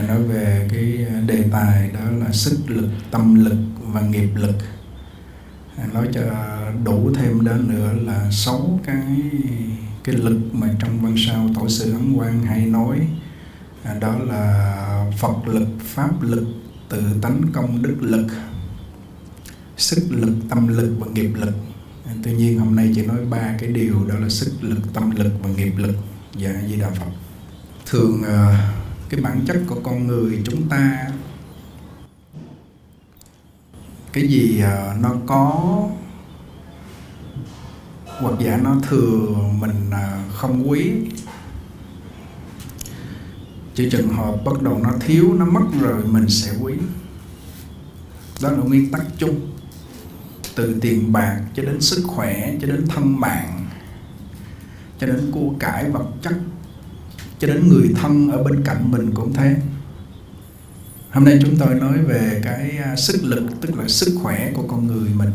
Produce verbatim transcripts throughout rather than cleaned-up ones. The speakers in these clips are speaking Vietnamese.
nói về cái đề tài đó là sức lực, tâm lực và nghiệp lực. Nói cho đủ thêm đó nữa là sáu cái cái lực mà trong văn sao Tổ sư Ấn Quang hay nói, đó là Phật lực, pháp lực, tự tánh công đức lực, sức lực, tâm lực và nghiệp lực. Tuy nhiên hôm nay chỉ nói ba cái điều, đó là sức lực, tâm lực và nghiệp lực. Dạ Di Đà Phật. Thường cái bản chất của con người chúng ta, cái gì nó có hoặc giả nó thừa mình không quý, chỉ chừng hợp bắt đầu nó thiếu, nó mất rồi mình sẽ quý. Đó là nguyên tắc chung, từ tiền bạc cho đến sức khỏe, cho đến thân mạng, cho đến của cải vật chất, cho đến người thân ở bên cạnh mình cũng thế. Hôm nay chúng tôi nói về cái sức lực, tức là sức khỏe của con người mình.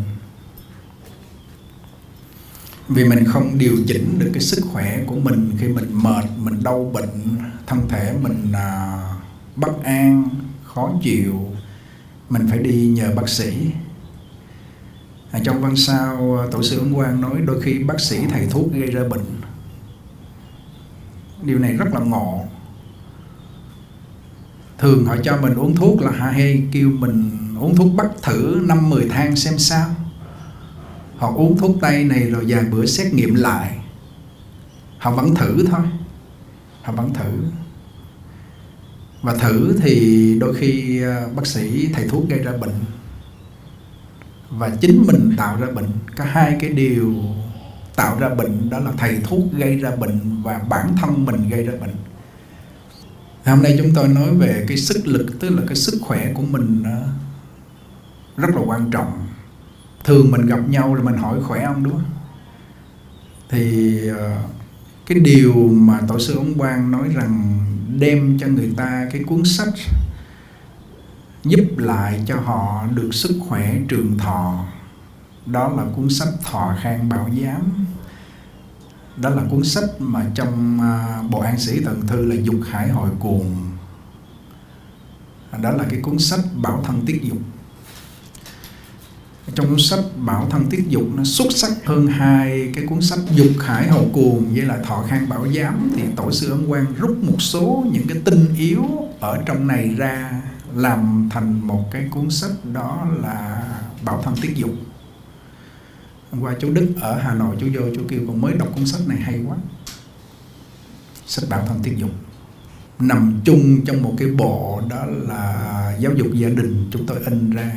Vì mình không điều chỉnh được cái sức khỏe của mình, khi mình mệt, mình đau bệnh, thân thể mình à, bất an, khó chịu, mình phải đi nhờ bác sĩ. À, trong văn sao Tổ sư Ấn Quang nói đôi khi bác sĩ thầy thuốc gây ra bệnh. Điều này rất là ngộ. Thường họ cho mình uống thuốc là hay kêu mình uống thuốc bắc thử năm mười thang xem sao. Họ uống thuốc tây này rồi vài bữa xét nghiệm lại, họ vẫn thử thôi. Họ vẫn thử. Và thử thì đôi khi bác sĩ thầy thuốc gây ra bệnh, và chính mình tạo ra bệnh. Cả hai cái điều tạo ra bệnh đó là thầy thuốc gây ra bệnh và bản thân mình gây ra bệnh. Hôm nay chúng tôi nói về cái sức lực, tức là cái sức khỏe của mình rất là quan trọng. Thường mình gặp nhau là mình hỏi khỏe không, đúng không? Thì cái điều mà Tổ sư Ấn Quang nói rằng đem cho người ta cái cuốn sách giúp lại cho họ được sức khỏe trường thọ, đó là cuốn sách Thọ Khang Bảo Giám. Đó là cuốn sách mà trong Bộ An Sĩ Tần Thư là Dục Hải Hội Cuồng. Đó là cái cuốn sách Bảo Thân Tiết Dục. Trong cuốn sách Bảo Thân Tiết Dục nó xuất sắc hơn hai cái cuốn sách Dục Hải Hội Cuồng với lại Thọ Khang Bảo Giám. Thì Tổ sư Ấn Quang rút một số những cái tinh yếu ở trong này ra, làm thành một cái cuốn sách, đó là Bảo Thân Tiết Dục. Hôm qua chú Đức ở Hà Nội chú vô chú kêu con mới đọc cuốn sách này hay quá. Sách Bảo Thân Tiết Dục nằm chung trong một cái bộ, đó là Giáo Dục Gia Đình chúng tôi in ra.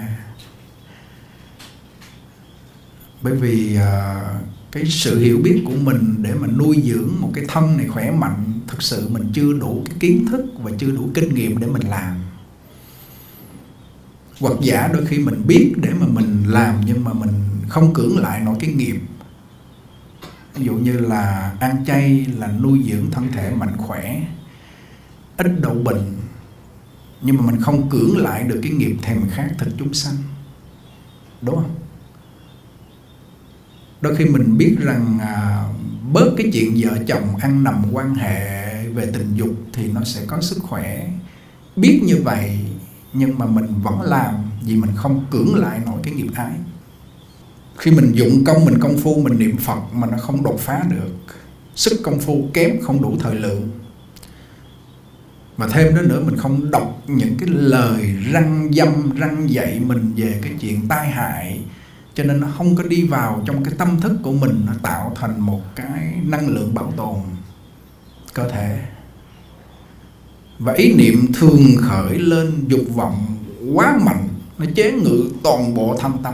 Bởi vì uh, cái sự hiểu biết của mình để mà nuôi dưỡng một cái thân này khỏe mạnh, thực sự mình chưa đủ cái kiến thức và chưa đủ kinh nghiệm để mình làm. Hoặc giả đôi khi mình biết để mà mình làm, nhưng mà mình không cưỡng lại nổi cái nghiệp. Ví dụ như là ăn chay là nuôi dưỡng thân thể mạnh khỏe, ít đau bệnh, nhưng mà mình không cưỡng lại được cái nghiệp thèm khát thịt chúng sanh, đúng không? Đôi khi mình biết rằng à, bớt cái chuyện vợ chồng ăn nằm quan hệ về tình dục thì nó sẽ có sức khỏe. Biết như vậy nhưng mà mình vẫn làm, vì mình không cưỡng lại nổi cái nghiệp ái. Khi mình dụng công, mình công phu, mình niệm Phật mà nó không đột phá được, sức công phu kém, không đủ thời lượng. Mà thêm đó nữa, mình không đọc những cái lời răng dâm, răng dạy mình về cái chuyện tai hại, cho nên nó không có đi vào trong cái tâm thức của mình, nó tạo thành một cái năng lượng bảo tồn cơ thể. Và ý niệm thường khởi lên dục vọng quá mạnh, nó chế ngự toàn bộ thân tâm.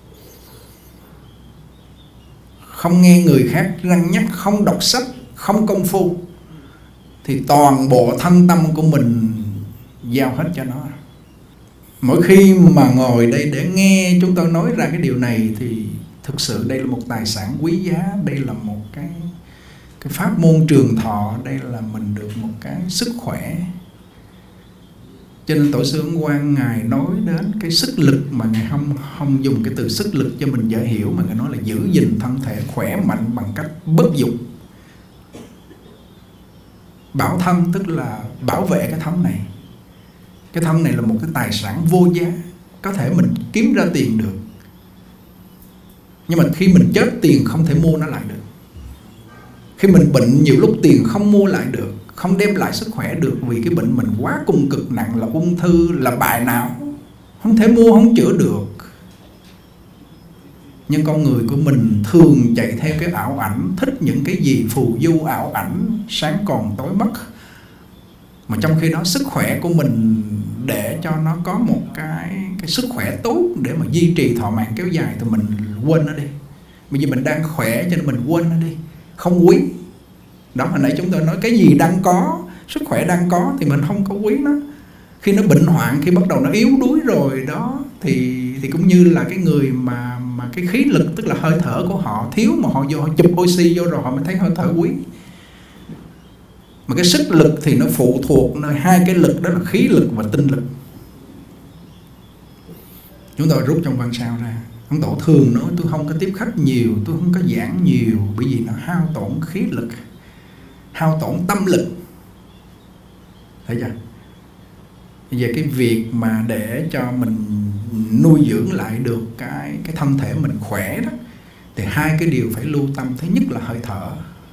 Không nghe người khác răn nhắc, không đọc sách, không công phu, thì toàn bộ thân tâm của mình giao hết cho nó. Mỗi khi mà ngồi đây để nghe chúng tôi nói ra cái điều này thì thực sự đây là một tài sản quý giá, đây là một cái, cái pháp môn trường thọ, đây là mình được một cái sức khỏe. Cho nên Tổ sư Ấn Quang Ngài nói đến cái sức lực mà Ngài không, không dùng cái từ sức lực cho mình dễ hiểu, mà Ngài nói là giữ gìn thân thể khỏe mạnh bằng cách bớt dục. Bảo thân tức là bảo vệ cái thân này. Cái thân này là một cái tài sản vô giá, có thể mình kiếm ra tiền được, nhưng mà khi mình chết tiền không thể mua nó lại được. Khi mình bệnh nhiều lúc tiền không mua lại được, không đem lại sức khỏe được, vì cái bệnh mình quá cùng cực nặng, là ung thư, là bại não, không thể mua, không chữa được. Nhưng con người của mình thường chạy theo cái ảo ảnh, thích những cái gì phù du ảo ảnh, sáng còn tối mất. Mà trong khi đó sức khỏe của mình, để cho nó có một cái, cái sức khỏe tốt để mà duy trì thọ mạng kéo dài, thì mình quên nó đi. Bây giờ mình đang khỏe cho nên mình quên nó đi, không quý. Đó, hồi nãy chúng tôi nói cái gì đang có, sức khỏe đang có thì mình không có quý nó. Khi nó bệnh hoạn, khi bắt đầu nó yếu đuối rồi đó, thì thì cũng như là cái người mà mà cái khí lực, tức là hơi thở của họ thiếu, mà họ vô họ chụp oxy vô rồi họ mới thấy hơi thở quý. Mà cái sức lực thì nó phụ thuộc nơi hai cái lực, đó là khí lực và tinh lực. Chúng tôi rút trong văn sao ra. Ông Tổ thường nói tôi không có tiếp khách nhiều, tôi không có giảng nhiều, bởi vì nó hao tổn khí lực, hao tổn tâm lực. Thấy chưa? Bây giờ cái việc mà để cho mình nuôi dưỡng lại được cái, cái thân thể mình khỏe đó, thì hai cái điều phải lưu tâm. Thứ nhất là hơi thở,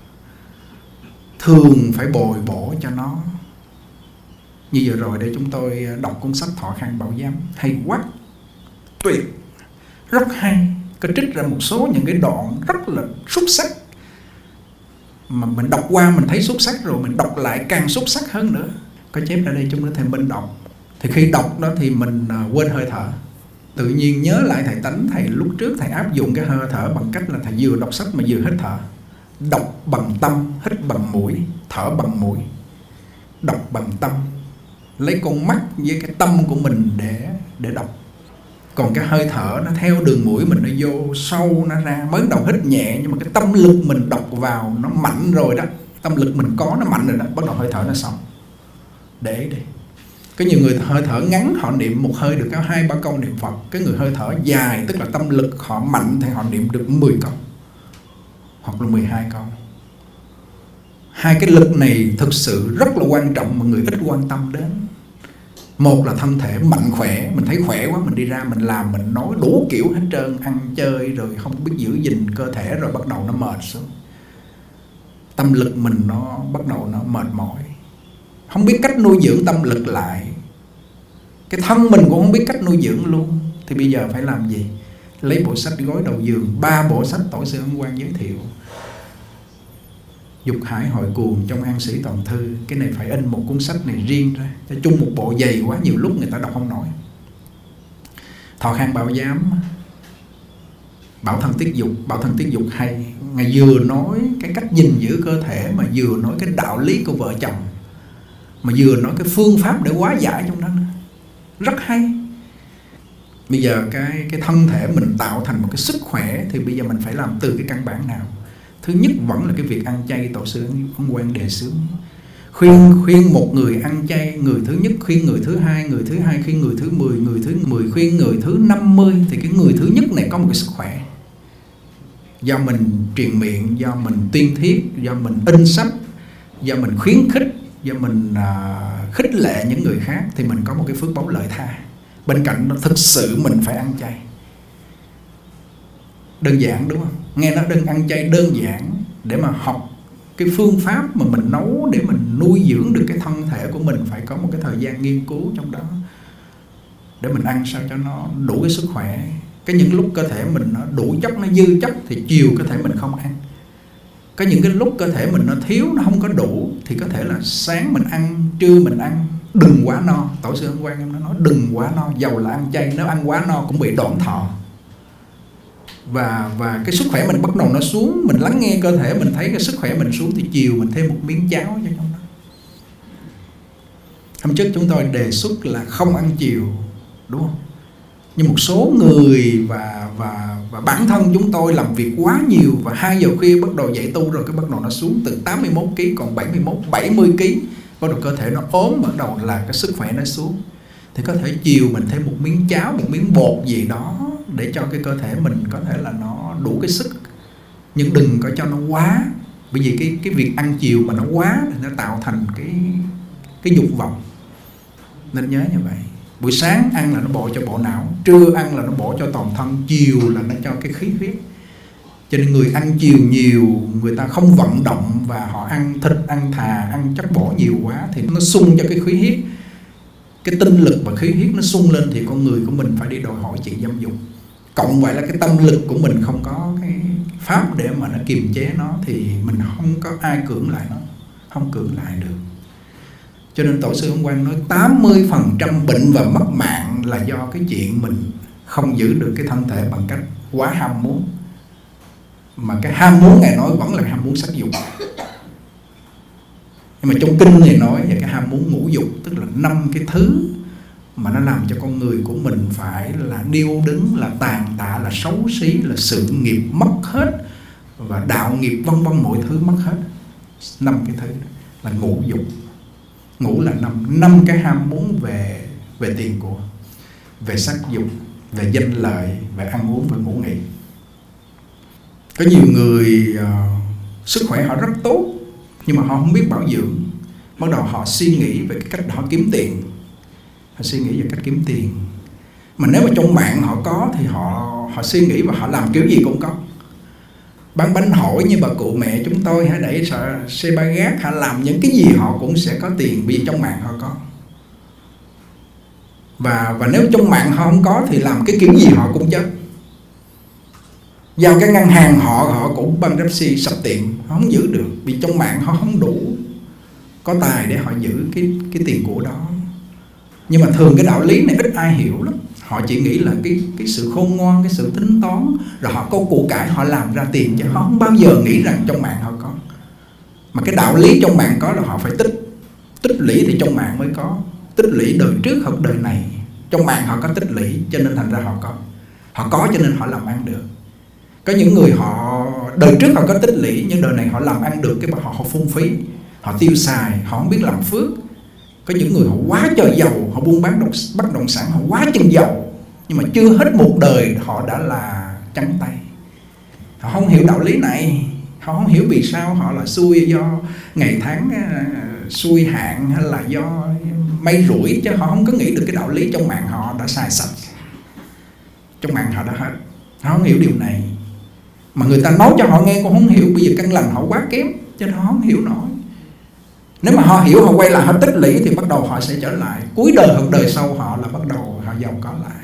thường phải bồi bổ cho nó. Như vừa rồi đây chúng tôi đọc cuốn sách Thọ Khang Bảo Giám, hay quá, tuyệt, rất hay. Có trích ra một số những cái đoạn rất là xuất sắc, mà mình đọc qua mình thấy xuất sắc rồi, mình đọc lại càng xuất sắc hơn nữa. Có chép ra đây chúng ta thầy Minh đọc. Thì khi đọc đó thì mình quên hơi thở, tự nhiên nhớ lại thầy Tánh, thầy lúc trước thầy áp dụng cái hơi thở bằng cách là thầy vừa đọc sách mà vừa hít thở. Đọc bằng tâm, hít bằng mũi, thở bằng mũi. Đọc bằng tâm, lấy con mắt với cái tâm của mình để để đọc. Còn cái hơi thở nó theo đường mũi mình, nó vô sâu, nó ra. Mới đầu hít nhẹ, nhưng mà cái tâm lực mình đọc vào nó mạnh rồi đó, tâm lực mình có nó mạnh rồi đó, bắt đầu hơi thở nó xong. Để đi. Có nhiều người hơi thở ngắn, họ niệm một hơi được có hai ba câu niệm Phật. Cái người hơi thở dài, tức là tâm lực họ mạnh, thì họ niệm được mười câu hoặc là mười hai câu. Hai cái lực này thực sự rất là quan trọng mà người ít quan tâm đến. Một là thân thể mạnh khỏe, mình thấy khỏe quá, mình đi ra mình làm, mình nói đủ kiểu hết trơn, ăn chơi rồi không biết giữ gìn cơ thể, rồi bắt đầu nó mệt xuống. Tâm lực mình nó bắt đầu nó mệt mỏi, không biết cách nuôi dưỡng tâm lực lại. Cái thân mình cũng không biết cách nuôi dưỡng luôn. Thì bây giờ phải làm gì? Lấy bộ sách Gối Đầu Giường, ba bộ sách Tổ sư Ấn Quang giới thiệu. Dục Hải Hội Cuồng trong An Sĩ Toàn Thư. Cái này phải in một cuốn sách này riêng ra, cho chung một bộ dày quá, nhiều lúc người ta đọc không nổi. Thọ Khang Bảo Giám, Bảo Thân Tiết Dục. Bảo Thân Tiết Dục hay, Ngài vừa nói cái cách gìn giữ cơ thể, mà vừa nói cái đạo lý của vợ chồng, mà vừa nói cái phương pháp để hóa giải trong đó nữa. Rất hay. Bây giờ cái, cái thân thể mình tạo thành một cái sức khỏe, thì bây giờ mình phải làm từ cái căn bản nào? Thứ nhất vẫn là cái việc ăn chay. Tổ sư Ấn Quang đề xướng khuyên khuyên một người ăn chay, người thứ nhất khuyên người thứ hai, người thứ hai khuyên người thứ mười, người thứ mười khuyên người thứ năm mươi. Thì cái người thứ nhất này có một cái sức khỏe, do mình truyền miệng, do mình tuyên thuyết, do mình in sách, do mình khuyến khích, do mình uh, khích lệ những người khác, thì mình có một cái phước báu lợi tha. Bên cạnh nó thực sự mình phải ăn chay. Đơn giản đúng không? Nghe nó đơn ăn chay đơn giản, để mà học cái phương pháp mà mình nấu để mình nuôi dưỡng được cái thân thể của mình, phải có một cái thời gian nghiên cứu trong đó, để mình ăn sao cho nó đủ cái sức khỏe. Cái những lúc cơ thể mình nó đủ chất, nó dư chất, thì chiều có thể mình không ăn. Có những cái lúc cơ thể mình nó thiếu, nó không có đủ, thì có thể là sáng mình ăn, trưa mình ăn, đừng quá no. Tổ sư Ấn Quang em nó nói đừng quá no, dầu là ăn chay, nếu ăn quá no cũng bị đoạn thọ. Và và cái sức khỏe mình bắt đầu nó xuống, mình lắng nghe cơ thể mình thấy cái sức khỏe mình xuống, thì chiều mình thêm một miếng cháo cho trong đó. Hôm trước chúng tôi đề xuất là không ăn chiều, đúng không? Nhưng một số người và và và bản thân chúng tôi làm việc quá nhiều, và hai giờ khuya bắt đầu dậy tu rồi, cái bắt đầu nó xuống từ tám mươi mốt ki lô gam còn bảy mươi mốt, bảy mươi ki lô gam, bắt đầu cơ thể nó ốm, bắt đầu là cái sức khỏe nó xuống. Thì có thể chiều mình thêm một miếng cháo, một miếng bột gì đó, để cho cái cơ thể mình có thể là nó đủ cái sức. Nhưng đừng có cho nó quá, bởi vì cái cái việc ăn chiều mà nó quá thì nó tạo thành cái cái dục vọng, Nên nhớ như vậy. Buổi sáng ăn là nó bổ cho bộ não, trưa ăn là nó bổ cho toàn thân, chiều là nó cho cái khí huyết. Cho nên người ăn chiều nhiều, người ta không vận động và họ ăn thịt, ăn thà, ăn chất bổ nhiều quá thì nó sung cho cái khí huyết. Cái tinh lực và khí huyết nó sung lên thì con người của mình phải đi đòi hỏi chuyện dâm dục. Cộng vậy là cái tâm lực của mình không có cái pháp để mà nó kiềm chế nó thì mình không có ai cưỡng lại nó, không cưỡng lại được. Cho nên Tổ sư Ấn Quang nói tám mươi phần trăm bệnh và mất mạng là do cái chuyện mình không giữ được cái thân thể bằng cách quá ham muốn. Mà cái ham muốn Ngài nói vẫn là ham muốn sắc dục. Nhưng mà trong kinh này nói về cái ham muốn ngũ dục, tức là năm cái thứ mà nó làm cho con người của mình phải là điêu đứng, là tàn tạ, là xấu xí, là sự nghiệp mất hết, và đạo nghiệp vân vân, mọi thứ mất hết. Năm cái thứ là ngũ dục. Ngũ là năm năm cái ham muốn về về tiền của, về sắc dục, về danh lợi, về ăn uống và ngủ nghỉ. Có nhiều người uh, sức khỏe họ rất tốt nhưng mà họ không biết bảo dưỡng. Bắt đầu họ suy nghĩ về cái cách họ kiếm tiền. Họ suy nghĩ về cách kiếm tiền. Mà nếu mà trong mạng họ có thì họ họ suy nghĩ và họ làm kiểu gì cũng có. Bán bánh hỏi như bà cụ mẹ chúng tôi, hay đẩy xe ba gác, họ làm những cái gì họ cũng sẽ có tiền vì trong mạng họ có. Và và nếu trong mạng họ không có thì làm cái kiểu gì họ cũng chết. Giao cái ngân hàng họ họ cũng bankruptcy, sập tiệm, họ không giữ được vì trong mạng họ không đủ có tài để họ giữ cái cái tiền của đó. Nhưng mà thường cái đạo lý này ít ai hiểu lắm. Họ chỉ nghĩ là cái cái sự khôn ngoan, cái sự tính toán, rồi họ có của cải họ làm ra tiền, chứ họ không bao giờ nghĩ rằng trong mạng họ có. Mà cái đạo lý trong mạng có là họ phải tích tích lũy thì trong mạng mới có. Tích lũy đời trước hoặc đời này. Trong mạng họ có tích lũy cho nên thành ra họ có. Họ có cho nên họ làm ăn được. Có những người họ đời trước họ có tích lũy nhưng đời này họ làm ăn được, cái họ họ phung phí, họ tiêu xài, họ không biết làm phước. Có những người họ quá trời giàu, họ buôn bán bất động sản, họ quá chân giàu, nhưng mà chưa hết một đời họ đã là trắng tay. Họ không hiểu đạo lý này. Họ không hiểu vì sao họ là xui do ngày tháng uh, xui hạn, hay là do may rủi, chứ họ không có nghĩ được cái đạo lý trong mạng họ đã xài sạch. Trong mạng họ đã hết. Họ không hiểu điều này. Mà người ta nói cho họ nghe cũng không hiểu. Bây giờ căn lành họ quá kém cho nên họ không hiểu nổi. Nếu mà họ hiểu, họ quay lại họ tích lũy thì bắt đầu họ sẽ trở lại. Cuối đời hoặc đời sau họ là bắt đầu họ giàu có lại.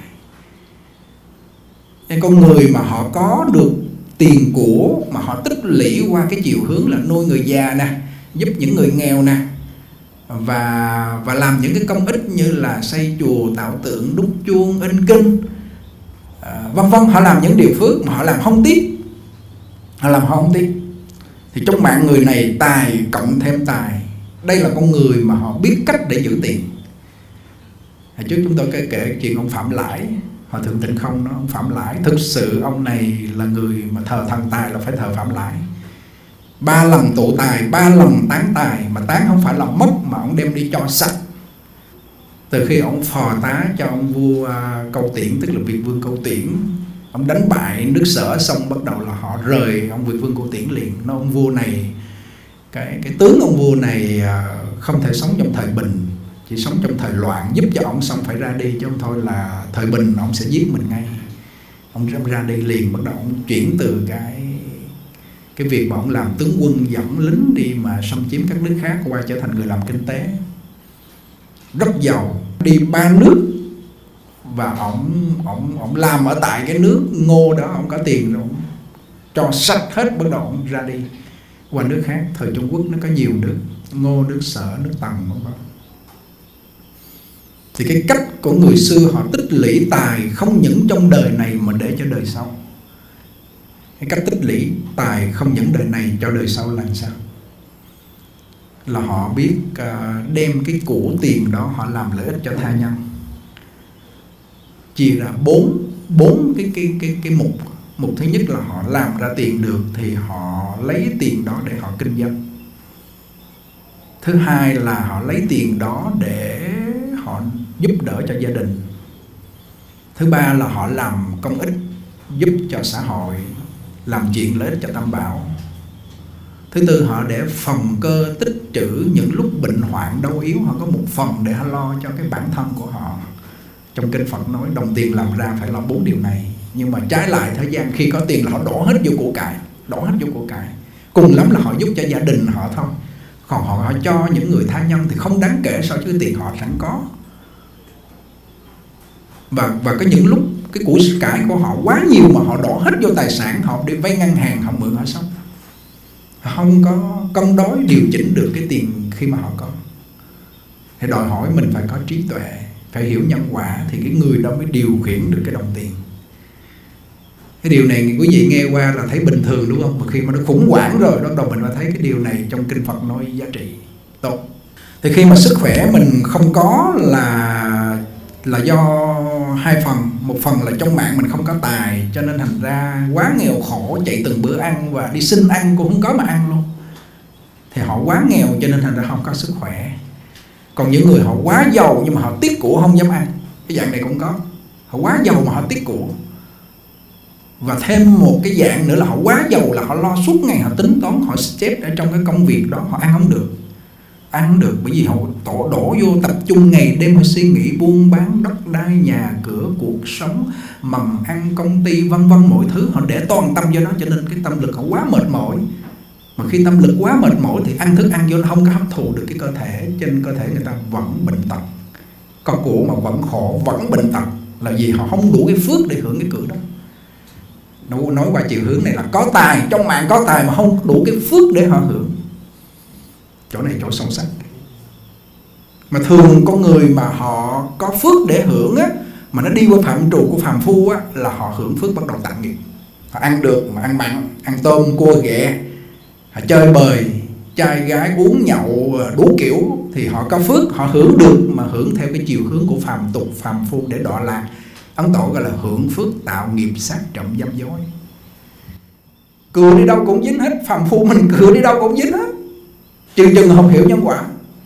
Nên con người mà họ có được tiền của mà họ tích lũy qua cái chiều hướng là nuôi người già nè, giúp những người nghèo nè, và và làm những cái công ích như là xây chùa, tạo tượng, đúc chuông, in kinh, à, vân vân. Họ làm những điều phước mà họ làm không tiếc. Họ làm họ không tiếc. Thì trong mạng người này tài cộng thêm tài. Đây là con người mà họ biết cách để giữ tiền. Hồi trước chúng tôi kể, kể chuyện ông Phạm Lãi, Hòa Thượng Tịnh Không đó, ông Phạm Lãi. Thực sự ông này là người mà thờ thần tài là phải thờ Phạm Lãi. Ba lần tụ tài, ba lần tán tài. Mà tán không phải là mất mà ông đem đi cho sạch. Từ khi ông phò tá cho ông vua Câu Tiễn, tức là Việt Vương Câu Tiễn, ông đánh bại nước Sở xong bắt đầu là họ rời ông Việt Vương Câu Tiễn liền. Nói ông vua này, cái, cái tướng ông vua này không thể sống trong thời bình, chỉ sống trong thời loạn, giúp cho ông xong phải ra đi, chứ không thôi là thời bình ông sẽ giết mình ngay. Ông ra đi liền, bắt đầu ông chuyển từ cái cái việc mà ông làm tướng quân dẫn lính đi mà xâm chiếm các nước khác qua trở thành người làm kinh tế. Rất giàu, đi ba nước. Và ông, ông, ông làm ở tại cái nước Ngô đó, ông có tiền rồi, ông cho sạch hết, bắt đầu ông ra đi qua nước khác. Thời Trung Quốc nó có nhiều nước, Ngô, nước Sở, nước Tần, vân vân. Thì cái cách của người xưa họ tích lũy tài không những trong đời này mà để cho đời sau. Cái cách tích lũy tài không những đời này cho đời sau là sao? Là họ biết uh, đem cái của tiền đó họ làm lợi ích cho tha nhân. Chia ra bốn bốn cái cái cái cái mục. Mục thứ nhất là họ làm ra tiền được thì họ lấy tiền đó để họ kinh doanh. Thứ hai là họ lấy tiền đó để họ giúp đỡ cho gia đình. Thứ ba là họ làm công ích giúp cho xã hội, làm chuyện lợi ích cho Tam Bảo. Thứ tư, họ để phần cơ tích trữ những lúc bệnh hoạn đau yếu, họ có một phần để họ lo cho cái bản thân của họ. Trong kinh Phật nói đồng tiền làm ra phải lo bốn điều này. Nhưng mà trái lại thời gian khi có tiền là họ đổ hết vô của cải, đổ hết vô của cải. Cùng lắm là họ giúp cho gia đình họ thôi. Còn họ, họ cho những người tha nhân thì không đáng kể so với tiền họ sẵn có. Và, và có những lúc cái của cải của họ quá nhiều mà họ đổ hết vô tài sản, họ đi vay ngân hàng, họ mượn họ sống. Họ không có cân đối điều chỉnh được cái tiền khi mà họ có. Thì đòi hỏi mình phải có trí tuệ, phải hiểu nhân quả, thì cái người đó mới điều khiển được cái đồng tiền. Cái điều này quý vị nghe qua là thấy bình thường đúng không? Mà khi mà nó khủng hoảng rồi, bắt đầu mình mới thấy cái điều này trong kinh Phật nói giá trị tốt. Thì khi mà sức khỏe mình không có là là do hai phần. Một phần là trong mạng mình không có tài, cho nên thành ra quá nghèo khổ, chạy từng bữa ăn và đi xin ăn cũng không có mà ăn luôn. Thì họ quá nghèo cho nên thành ra không có sức khỏe. Còn những người họ quá giàu nhưng mà họ tiếc của không dám ăn, cái dạng này cũng có. Họ quá giàu mà họ tiếc của. Và thêm một cái dạng nữa là họ quá giàu là họ lo suốt ngày, họ tính toán, họ stress ở trong cái công việc đó, họ ăn không được. Ăn không được bởi vì họ tổ đổ vô tập trung ngày đêm, họ suy nghĩ buôn bán, đất đai, nhà cửa, cuộc sống, mầm ăn, công ty, vân vân mọi thứ. Họ để toàn tâm vô đó cho nên cái tâm lực họ quá mệt mỏi. Mà khi tâm lực quá mệt mỏi thì ăn thức ăn vô nó không có hấp thụ được cái cơ thể, trên cơ thể người ta vẫn bệnh tật. Có của mà vẫn khổ, vẫn bệnh tật là vì họ không đủ cái phước để hưởng cái cửa đó. Nói qua chiều hướng này là có tài, trong mạng có tài mà không đủ cái phước để họ hưởng. Chỗ này chỗ sâu sắc. Mà thường con người mà họ có phước để hưởng á, mà nó đi qua phạm trù của phàm phu á, là họ hưởng phước bắt đầu tạo nghiệp. Họ ăn được mà ăn mặn, ăn tôm, cua, ghẹ, họ chơi bời, trai gái uống nhậu đủ kiểu, thì họ có phước, họ hưởng được mà hưởng theo cái chiều hướng của phàm tục, phàm phu để đọa lạc. Ấn Tổ gọi là hưởng phước tạo nghiệp sát trộm dâm dối. Cưa đi đâu cũng dính hết, phàm phu mình cưa đi đâu cũng dính hết, chừng chừng không hiểu nhân quả.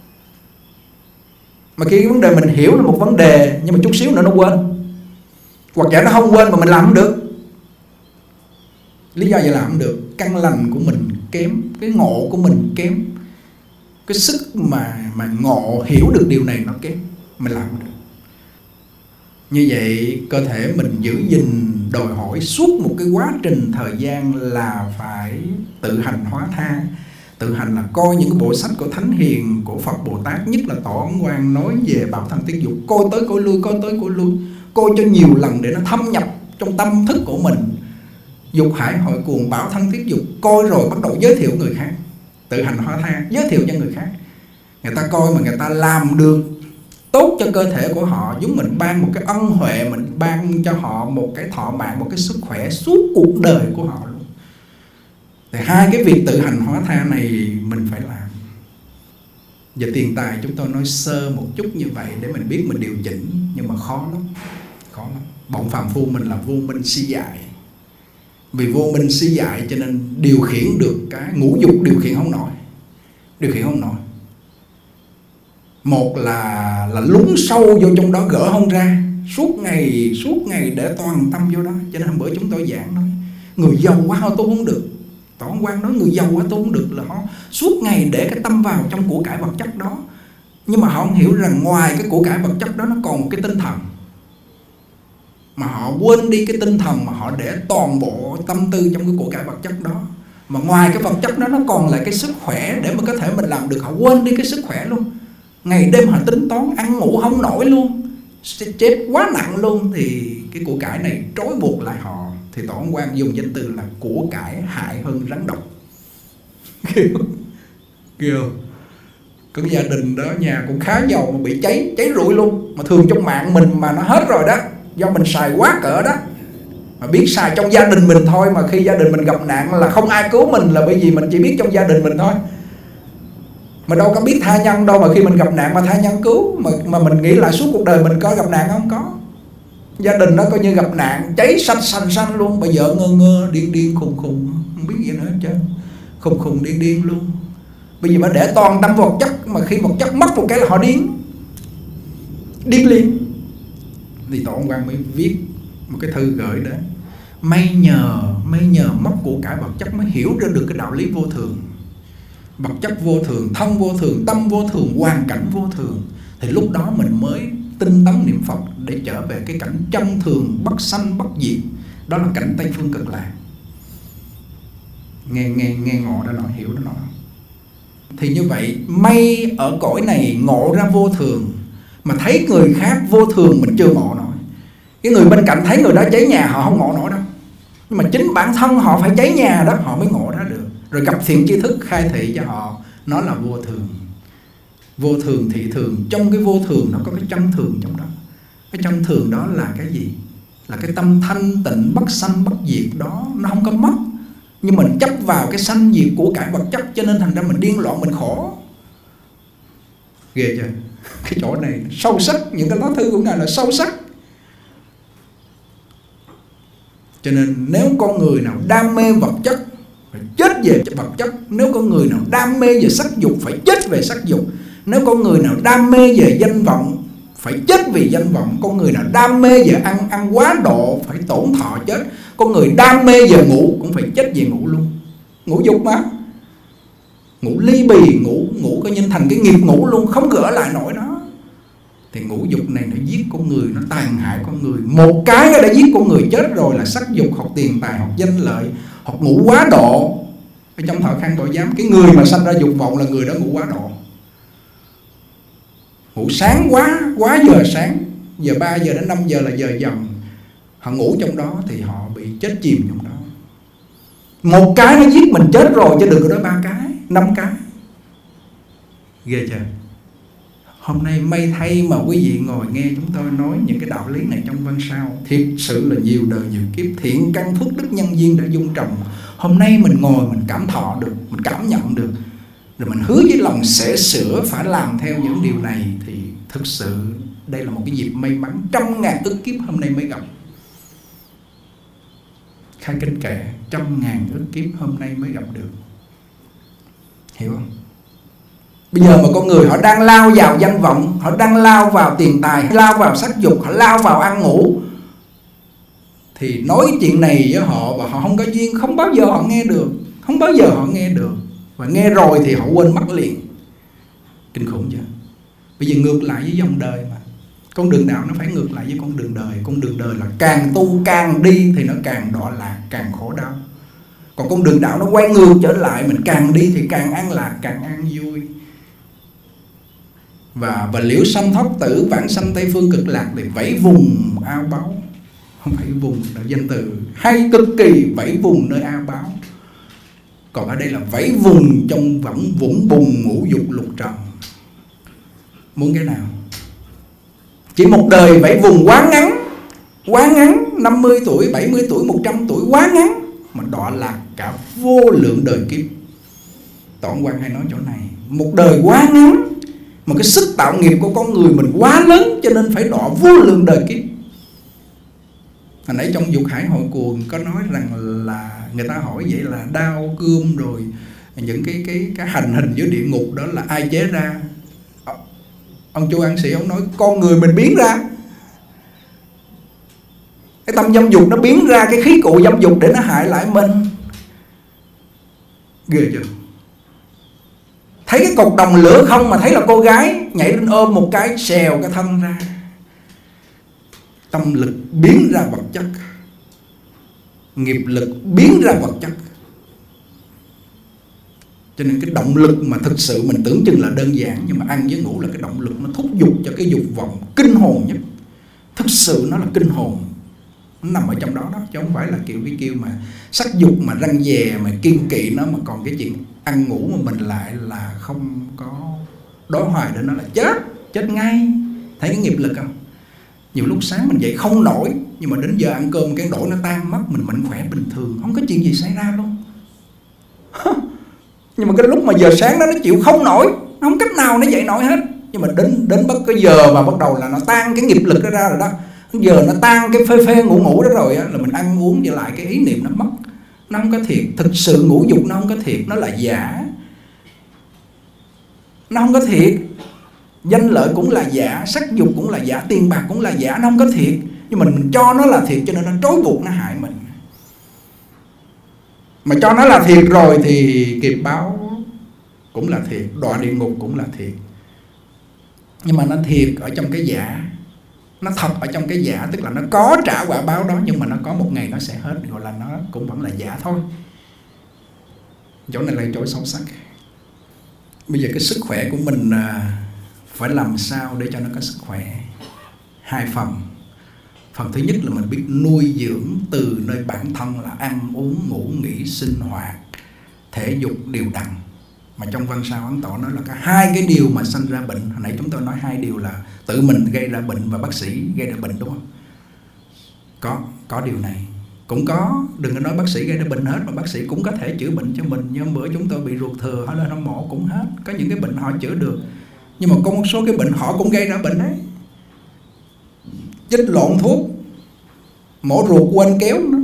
Mà khi cái vấn đề mình hiểu là một vấn đề, nhưng mà chút xíu nữa nó quên, hoặc giả nó không quên mà mình làm không được. Lý do vậy là không được, căn lành của mình kém, cái ngộ của mình kém, cái sức mà mà ngộ hiểu được điều này nó kém, mình làm không được. Như vậy cơ thể mình giữ gìn đòi hỏi suốt một cái quá trình thời gian là phải tự hành hóa tha. Tự hành là coi những cái bộ sách của Thánh Hiền, của Phật Bồ Tát, nhất là Tổ Ấn Quang nói về Bảo Thân Tiết Dục, coi tới coi lui, coi tới coi lui, coi cho nhiều lần để nó thâm nhập trong tâm thức của mình. Dục hải hội cuồng, Bảo Thân Tiết Dục, coi rồi bắt đầu giới thiệu người khác. Tự hành hóa tha, giới thiệu cho người khác. Người ta coi mà người ta làm được tốt cho cơ thể của họ, giống mình ban một cái ân huệ, mình ban cho họ một cái thọ mạng, một cái sức khỏe suốt cuộc đời của họ luôn. Thì hai cái việc tự hành hóa tha này mình phải làm. Về tiền tài chúng tôi nói sơ một chút như vậy để mình biết mình điều chỉnh, nhưng mà khó lắm, khó lắm. Bọn phàm phu mình là vô minh si dại. Vì vô minh si dại cho nên điều khiển được cái ngũ dục điều khiển không nổi, điều khiển không nổi. Một là là lún sâu vô trong đó gỡ không ra, suốt ngày suốt ngày để toàn tâm vô đó. Cho nên hôm bữa chúng tôi giảng nói người giàu quá họ tu không được. Tổ Ấn Quang nói người giàu quá tu không được là họ suốt ngày để cái tâm vào trong của cải vật chất đó, nhưng mà họ không hiểu rằng ngoài cái của cải vật chất đó nó còn một cái tinh thần, mà họ quên đi cái tinh thần mà họ để toàn bộ tâm tư trong cái của cải vật chất đó. Mà ngoài cái vật chất đó nó còn lại cái sức khỏe để mà có thể mình làm được, họ quên đi cái sức khỏe luôn. Ngày đêm họ tính toán, ăn ngủ không nổi luôn, chết quá nặng luôn. Thì cái của cải này trói buộc lại họ. Thì Tổ Ấn Quang dùng danh từ là của cải hại hơn rắn độc. Kêu Kêu Có cái gia đình đó nhà cũng khá giàu mà bị cháy, cháy rụi luôn. Mà thường trong mạng mình mà nó hết rồi đó, do mình xài quá cỡ đó. Mà biết xài trong gia đình mình thôi, mà khi gia đình mình gặp nạn là không ai cứu mình, là bởi vì mình chỉ biết trong gia đình mình thôi. Mà đâu có biết tha nhân đâu, mà khi mình gặp nạn mà tha nhân cứu. Mà, mà mình nghĩ lại suốt cuộc đời mình có gặp nạn không? Có. Gia đình nó coi như gặp nạn, cháy xanh xanh xanh luôn. Bà vợ ngơ ngơ, điên điên khùng khùng, không biết gì nữa hết trơn, khùng khùng điên điên luôn. Bởi vì bà để toàn tâm vật chất, mà khi vật chất mất một cái là họ điên, điên liền. Thì Tổ Ấn Quang mới viết một cái thư gửi đến. May nhờ, may nhờ mất của cải vật chất mới hiểu ra được cái đạo lý vô thường. vật chất vô thường, thân vô thường, tâm vô thường, hoàn cảnh vô thường, thì lúc đó mình mới tinh tấn niệm Phật để trở về cái cảnh chân thường, bất sanh bất diệt. Đó là cảnh Tây Phương Cực Lạc. Nghe nghe nghe ngộ đã nói, hiểu đó nói. Thì như vậy may ở cõi này ngộ ra vô thường, mà thấy người khác vô thường mình chưa ngộ nổi. Cái người bên cạnh thấy người đó cháy nhà họ không ngộ nổi đâu, nhưng mà chính bản thân họ phải cháy nhà đó họ mới ngộ ra được. Rồi gặp thiện tri thức khai thị cho họ, nó là vô thường. Vô thường thị thường, trong cái vô thường nó có cái chân thường trong đó. Cái chân thường đó là cái gì? Là cái tâm thanh tịnh bất sanh bất diệt đó, nó không có mất. Nhưng mình chấp vào cái sanh diệt của cải vật chất, cho nên thành ra mình điên loạn, mình khổ. Ghê chưa? Cái chỗ này sâu sắc, những cái lá thư của Ngài là sâu sắc. Cho nên nếu con người nào đam mê vật chất phải chết về vật chất. Nếu con người nào đam mê về sắc dục phải chết về sắc dục. Nếu con người nào đam mê về danh vọng phải chết vì danh vọng. Con người nào đam mê về ăn ăn quá độ phải tổn thọ chết. Con người đam mê về ngủ cũng phải chết về ngủ luôn. Ngủ dục mà, ngủ ly bì, ngủ ngủ coi như thành cái nghiệp ngủ luôn, không gỡ lại nổi đó. Thì ngũ dục này nó giết con người, nó tàn hại con người. Một cái nó đã giết con người chết rồi là sắc dục, hoặc tiền tài, hoặc danh lợi, hoặc ngủ quá độ. Ở trong Thọ Khăn Bảo Giám, cái người mà sanh ra dục vọng là người đó ngủ quá độ. Ngủ sáng quá, quá giờ sáng, giờ ba giờ đến năm giờ là giờ dần. Họ ngủ trong đó thì họ bị chết chìm trong đó. Một cái nó giết mình chết rồi, chứ đừng có nói ba cái, năm cái. Ghê chưa? Hôm nay may thay mà quý vị ngồi nghe chúng tôi nói những cái đạo lý này trong văn sao. Thiệt sự là nhiều đời nhiều kiếp thiện căn phước đức nhân duyên đã dung trồng. Hôm nay mình ngồi mình cảm thọ được, mình cảm nhận được, rồi mình hứa với lòng sẽ sửa phải làm theo những điều này, thì thực sự đây là một cái dịp may mắn trăm ngàn ức kiếp hôm nay mới gặp. Khai kinh kệ trăm ngàn ức kiếp hôm nay mới gặp được. Hiểu không? Bây giờ mà con người họ đang lao vào danh vọng, họ đang lao vào tiền tài, lao vào sắc dục, họ lao vào ăn ngủ, thì nói chuyện này với họ và họ không có duyên, không bao giờ họ nghe được, không bao giờ họ nghe được. Và nghe rồi thì họ quên mất liền. Kinh khủng chưa? Bây giờ ngược lại với dòng đời mà. Con đường đạo nó phải ngược lại với con đường đời. Con đường đời là càng tu càng đi thì nó càng đọa lạc, càng khổ đau. Còn con đường đạo nó quay ngược trở lại, mình càng đi thì càng an lạc, càng an vui. Và và liễu sanh thoát tử, vãng sanh Tây Phương Cực Lạc thì vẫy vùng ao báo. Không phải vùng là danh từ hay cực kỳ, vẫy vùng nơi ao báo. Còn ở đây là vẫy vùng trong vẫn vũng bùn ngũ dục lục trần. Muốn cái nào? Chỉ một đời vẫy vùng quá ngắn, quá ngắn, năm mươi tuổi, bảy mươi tuổi, một trăm tuổi, quá ngắn, mà đọa lạc cả vô lượng đời kiếp. Tọa Quan hay nói chỗ này, một đời quá ngắn mà cái sức tạo nghiệp của con người mình quá lớn, cho nên phải đọa vô lượng đời kiếp. Hồi nãy trong Dục Hải Hội Cuồng có nói rằng là người ta hỏi vậy là đao cươm rồi những cái cái cái hành hình dưới địa ngục đó là ai chế ra? Ông Chu An Sĩ ông nói con người mình biến ra. Cái tâm dâm dục nó biến ra cái khí cụ dâm dục để nó hại lại mình. Ghê chưa? Thấy cái cột đồng lửa không mà thấy là cô gái, nhảy lên ôm một cái, xèo cái thân ra. Tâm lực biến ra vật chất, nghiệp lực biến ra vật chất. Cho nên cái động lực mà thực sự mình tưởng chừng là đơn giản, nhưng mà ăn với ngủ là cái động lực nó thúc giục cho cái dục vọng kinh hồn nhất. Thực sự nó là kinh hồn, nó nằm ở trong đó đó, chứ không phải là kiểu cái kêu mà sắc dục mà răng dè mà kiên kỵ nó. Mà còn cái chuyện ăn ngủ mà mình lại là không có đối hoài để nó là chết, chết ngay. Thấy cái nghiệp lực không? Nhiều lúc sáng mình dậy không nổi, nhưng mà đến giờ ăn cơm cái đổ nó tan mất, mình mạnh khỏe bình thường, không có chuyện gì xảy ra luôn. Nhưng mà cái lúc mà giờ sáng đó nó chịu không nổi, nó không cách nào nó dậy nổi hết. Nhưng mà đến đến bất cái giờ mà bắt đầu là nó tan cái nghiệp lực đó ra rồi đó. Giờ nó tan cái phê phê ngủ ngủ đó rồi á, là mình ăn uống trở lại cái ý niệm nó mất. Nó không có thiệt, thực sự ngũ dục nó không có thiệt, nó là giả. Nó không có thiệt. Danh lợi cũng là giả, sắc dục cũng là giả, tiền bạc cũng là giả, nó không có thiệt. Nhưng mình, mình cho nó là thiệt cho nên nó trói buộc, nó hại mình. Mà cho nó là thiệt rồi thì kịp báo cũng là thiệt, đọa địa ngục cũng là thiệt. Nhưng mà nó thiệt ở trong cái giả, nó thật ở trong cái giả, tức là nó có trả quả báo đó, nhưng mà nó có một ngày nó sẽ hết, gọi là nó cũng vẫn là giả thôi. Chỗ này là chỗ sâu sắc. Bây giờ cái sức khỏe của mình phải làm sao để cho nó có sức khỏe? Hai phần. Phần thứ nhất là mình biết nuôi dưỡng từ nơi bản thân, là ăn uống, ngủ nghỉ, sinh hoạt, thể dục đều đặn. Mà trong văn sao Ấn Tổ nói là cả hai cái điều mà sanh ra bệnh. Hồi nãy chúng tôi nói hai điều là tự mình gây ra bệnh và bác sĩ gây ra bệnh, đúng không? Có, có điều này. Cũng có, đừng có nói bác sĩ gây ra bệnh hết, mà bác sĩ cũng có thể chữa bệnh cho mình. Nhưng bữa chúng tôi bị ruột thừa, họ lên họ mổ cũng hết. Có những cái bệnh họ chữa được, nhưng mà có một số cái bệnh họ cũng gây ra bệnh đấy. Chích lộn thuốc, mổ ruột quên kéo nó.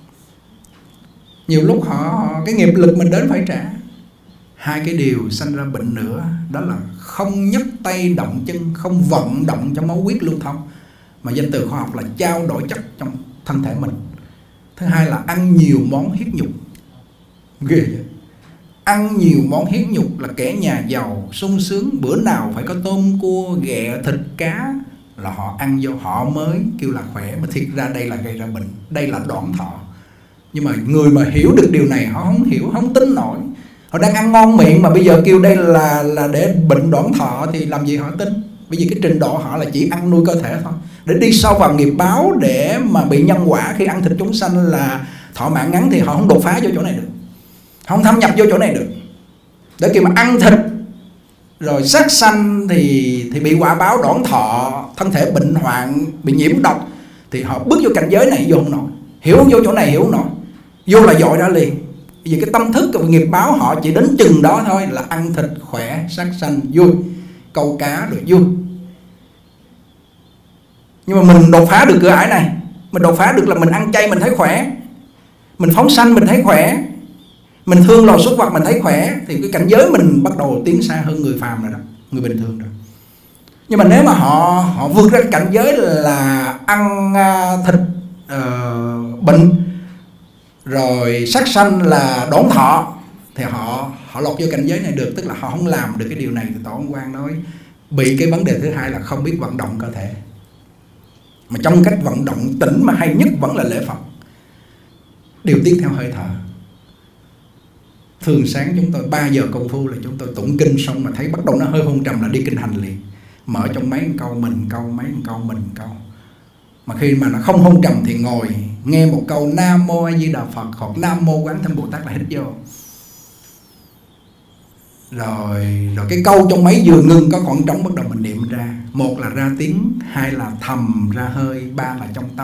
Nhiều lúc họ, cái nghiệp lực mình đến phải trả. Hai cái điều sanh ra bệnh nữa, đó là không nhấc tay động chân, không vận động cho máu huyết lưu thông, mà danh từ khoa học là trao đổi chất trong thân thể mình. Thứ hai là ăn nhiều món huyết nhục. Ghê vậy. Ăn nhiều món huyết nhục là kẻ nhà giàu sung sướng, bữa nào phải có tôm cua ghẹ thịt cá là họ ăn vô họ mới kêu là khỏe. Mà thiệt ra đây là gây ra bệnh, đây là đoạn thọ. Nhưng mà người mà hiểu được điều này họ không hiểu, không tin nổi. Họ đang ăn ngon miệng mà bây giờ kêu đây là là để bệnh đoạn thọ thì làm gì họ tin. Bởi vì cái trình độ họ là chỉ ăn nuôi cơ thể thôi. Để đi sâu vào nghiệp báo, để mà bị nhân quả khi ăn thịt chúng sanh là thọ mạng ngắn, thì họ không đột phá vô chỗ này được, không thâm nhập vô chỗ này được. Để khi mà ăn thịt rồi sát sanh thì thì bị quả báo đoạn thọ, thân thể bệnh hoạn, bị nhiễm độc, thì họ bước vô cảnh giới này vô không nổi, hiểu không vô chỗ này hiểu không nổi, vô là dội ra liền. Vì cái tâm thức của nghiệp báo họ chỉ đến chừng đó thôi, là ăn thịt khỏe, sát sanh vui, câu cá được vui. Nhưng mà mình đột phá được cửa ải này, mình đột phá được là mình ăn chay mình thấy khỏe, mình phóng sanh mình thấy khỏe, mình thương loài súc vật mình thấy khỏe, thì cái cảnh giới mình bắt đầu tiến xa hơn người phàm rồi đó, người bình thường rồi. Nhưng mà nếu mà họ họ vượt ra cảnh giới là ăn uh, thịt uh, bệnh rồi sát sanh là đốn thọ, thì họ họ lọt vô cảnh giới này được, tức là họ không làm được cái điều này. Thì Tổ Ông Quang nói bị cái vấn đề thứ hai là không biết vận động cơ thể. Mà trong cách vận động tỉnh mà hay nhất vẫn là lễ Phật, điều tiết theo hơi thở. Thường sáng chúng tôi ba giờ công phu là chúng tôi tụng kinh xong mà thấy bắt đầu nó hơi hôn trầm là đi kinh hành liền. Mở trong mấy câu mình câu, mấy câu mình câu. Mà khi mà nó không hôn trầm thì ngồi nghe một câu Nam Mô A Di Đà Phật hoặc Nam Mô Quán Thâm Bồ Tát là hít vô. Rồi rồi cái câu trong mấy vừa ngưng có khoảng trống bắt đầu mình niệm ra. Một là ra tiếng, hai là thầm ra hơi, ba là trong tâm.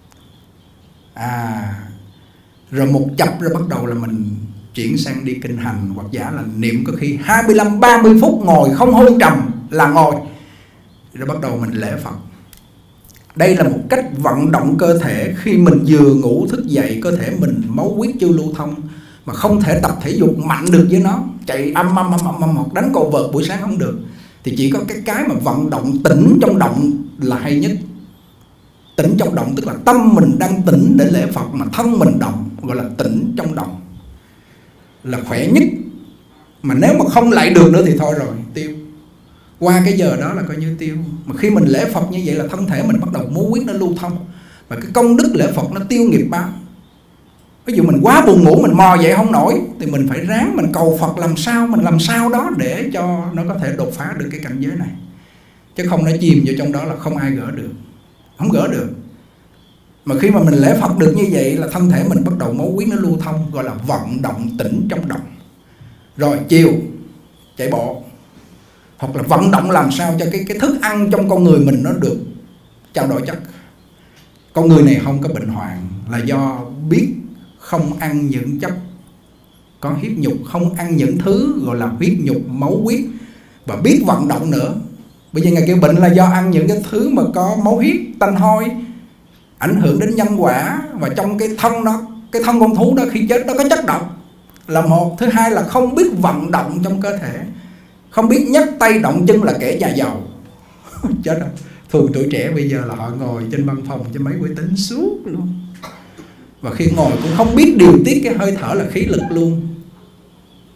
À, rồi một chập rồi bắt đầu là mình chuyển sang đi kinh hành, hoặc giả là niệm có khi hai mươi lăm ba mươi phút ngồi không hôn trầm là ngồi. Rồi bắt đầu mình lễ Phật. Đây là một cách vận động cơ thể. Khi mình vừa ngủ thức dậy, cơ thể mình máu huyết chưa lưu thông, mà không thể tập thể dục mạnh được với nó, chạy âm âm âm âm âm hoặc đánh cầu vợt buổi sáng không được, thì chỉ có cái cái mà vận động tỉnh trong động là hay nhất. Tỉnh trong động tức là tâm mình đang tỉnh để lễ Phật, mà thân mình động, gọi là tỉnh trong động, là khỏe nhất. Mà nếu mà không lại được nữa thì thôi rồi, tiêu. Qua cái giờ đó là coi như tiêu. Mà khi mình lễ Phật như vậy là thân thể mình bắt đầu máu huyết nó lưu thông, và cái công đức lễ Phật nó tiêu nghiệp báo. Ví dụ mình quá buồn ngủ, mình mò dậy không nổi, thì mình phải ráng mình cầu Phật làm sao, mình làm sao đó để cho nó có thể đột phá được cái cảnh giới này. Chứ không nó chìm vô trong đó là không ai gỡ được, không gỡ được. Mà khi mà mình lễ Phật được như vậy là thân thể mình bắt đầu máu huyết nó lưu thông, gọi là vận động tỉnh trong động. Rồi chiều chạy bộ, hoặc là vận động làm sao cho cái, cái thức ăn trong con người mình nó được trao đổi chất. Con người này không có bệnh hoạn là do biết không ăn những chất có huyết nhục, không ăn những thứ gọi là huyết nhục, máu huyết, và biết vận động nữa. Bây giờ ngày kêu bệnh là do ăn những cái thứ mà có máu huyết, tanh hôi, ảnh hưởng đến nhân quả. Và trong cái thân đó, cái thân con thú đó khi chết nó có chất độc là một. Thứ hai là không biết vận động trong cơ thể, không biết nhấc tay động chân là kẻ già giàu. Chết rồi. Thường tuổi trẻ bây giờ là họ ngồi trên văn phòng trên máy vi tính suốt luôn, và khi ngồi cũng không biết điều tiết cái hơi thở là khí lực luôn.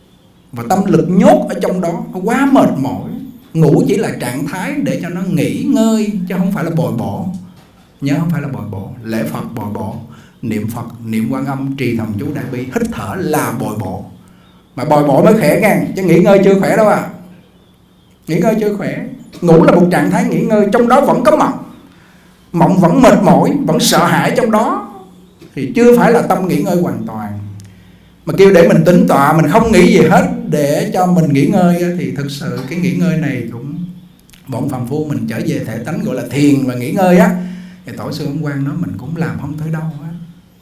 và tâm lực nhốt ở trong đó, nó quá mệt mỏi. Ngủ chỉ là trạng thái để cho nó nghỉ ngơi, chứ không phải là bồi bổ. Nhớ, không phải là bồi bổ. Lễ Phật bồi bổ, niệm Phật, niệm Quan Âm, trì thầm chú Đại Bi, hít thở là bồi bổ. Mà bồi bổ mới khỏe nha, chứ nghỉ ngơi chưa khỏe đâu à. Nghỉ ngơi chưa khỏe. Ngủ là một trạng thái nghỉ ngơi, trong đó vẫn có mộng. Mộng vẫn mệt mỏi, vẫn sợ hãi trong đó, thì chưa phải là tâm nghỉ ngơi hoàn toàn. Mà kêu để mình tĩnh tọa, mình không nghĩ gì hết để cho mình nghỉ ngơi, thì thực sự cái nghỉ ngơi này cũng bọn phàm phu mình trở về thể tánh gọi là thiền và nghỉ ngơi á, thì tổ sư Ấn Quang nói mình cũng làm không tới đâu á.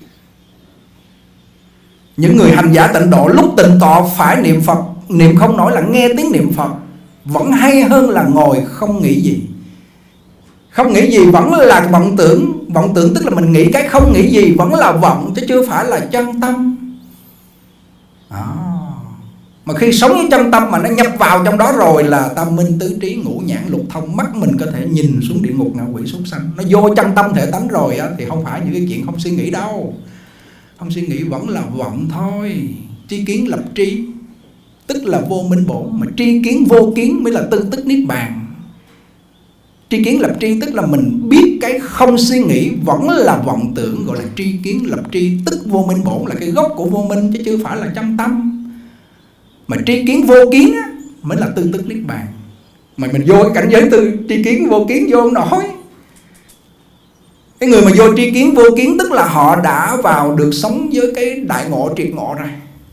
Những người hành giả tịnh độ lúc tịnh tọa phải niệm Phật, niệm không nổi là nghe tiếng niệm Phật vẫn hay hơn là ngồi không nghĩ gì. Không nghĩ gì vẫn là vọng tưởng. Vọng tưởng tức là mình nghĩ cái không nghĩ gì vẫn là vọng, chứ chưa phải là chân tâm. Đó. Mà khi sống với chân tâm mà nó nhập vào trong đó rồi là tam minh tứ trí ngũ nhãn lục thông, mắt mình có thể nhìn xuống địa ngục ngạ quỷ súc sanh. Nó vô chân tâm thể tánh rồi á, thì không phải những cái chuyện không suy nghĩ đâu. Không suy nghĩ vẫn là vọng thôi. Tri kiến lập tri tức là vô minh bổn, mà tri kiến vô kiến mới là tư tức niết bàn. Tri kiến lập tri tức là mình biết cái không suy nghĩ vẫn là vọng tưởng, gọi là tri kiến lập tri tức vô minh bổn, là cái gốc của vô minh chứ chưa phải là chân tâm. Mà tri kiến vô kiến á, mới là tư tức niết bàn. Mà mình vô cái cảnh giới tư tri kiến vô kiến vô không nổi. Cái người mà vô tri kiến vô kiến tức là họ đã vào được sống với cái đại ngộ triệt ngộ rồi.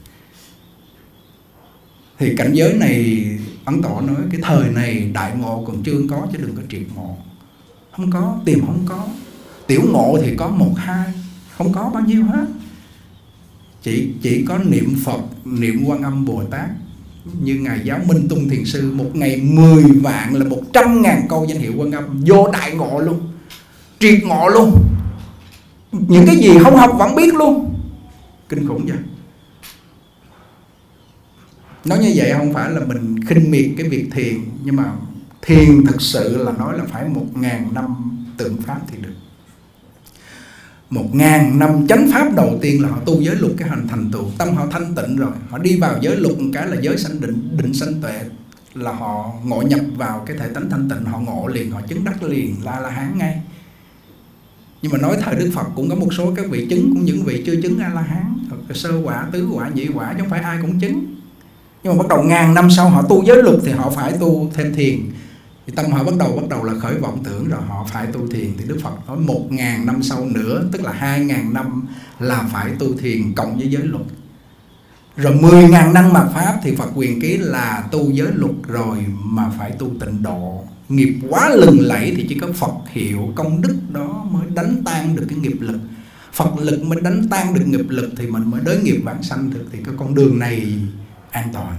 Thì cảnh giới này Ấn Tổ nói cái thời này đại ngộ còn chưa có, chứ đừng có triệt ngộ. Không có, tìm không có. Tiểu ngộ thì có một hai, không có bao nhiêu hết. Chỉ, chỉ có niệm Phật, niệm Quan Âm Bồ Tát. Như Ngài Giáo Minh Tung Thiền Sư, một ngày mười vạn là một trăm ngàn câu danh hiệu Quan Âm, vô đại ngộ luôn, triệt ngộ luôn. Những cái gì không học vẫn biết luôn. Kinh khủng vậy. Nói như vậy không phải là mình khinh miệt cái việc thiền, nhưng mà thiền thực sự là nói là phải một ngàn năm tượng pháp thì được. Một ngàn năm chánh pháp đầu tiên là họ tu giới luật cái hành thành tựu, tâm họ thanh tịnh rồi, họ đi vào giới luật một cái là giới sanh định, định sanh tuệ, là họ ngộ nhập vào cái thể tánh thanh tịnh, họ ngộ liền, họ chứng đắc liền, la la hán ngay. Nhưng mà nói thời Đức Phật cũng có một số các vị chứng, cũng những vị chưa chứng A La Hán, sơ quả, tứ quả, nhị quả, chứ không phải ai cũng chứng. Nhưng mà bắt đầu ngàn năm sau họ tu giới luật thì họ phải tu thêm thiền. Thì tâm họ bắt đầu bắt đầu là khởi vọng tưởng rồi, họ phải tu thiền. Thì Đức Phật nói một ngàn năm sau nữa, tức là hai ngàn năm là phải tu thiền cộng với giới luật. Rồi mười ngàn năm mạt Pháp thì Phật quyền ký là tu giới luật rồi mà phải tu tịnh độ. Nghiệp quá lừng lẫy thì chỉ có Phật hiệu công đức đó mới đánh tan được cái nghiệp lực. Phật lực mới đánh tan được nghiệp lực thì mình mới đới nghiệp vãng sanh được. Thì cái con đường này an toàn.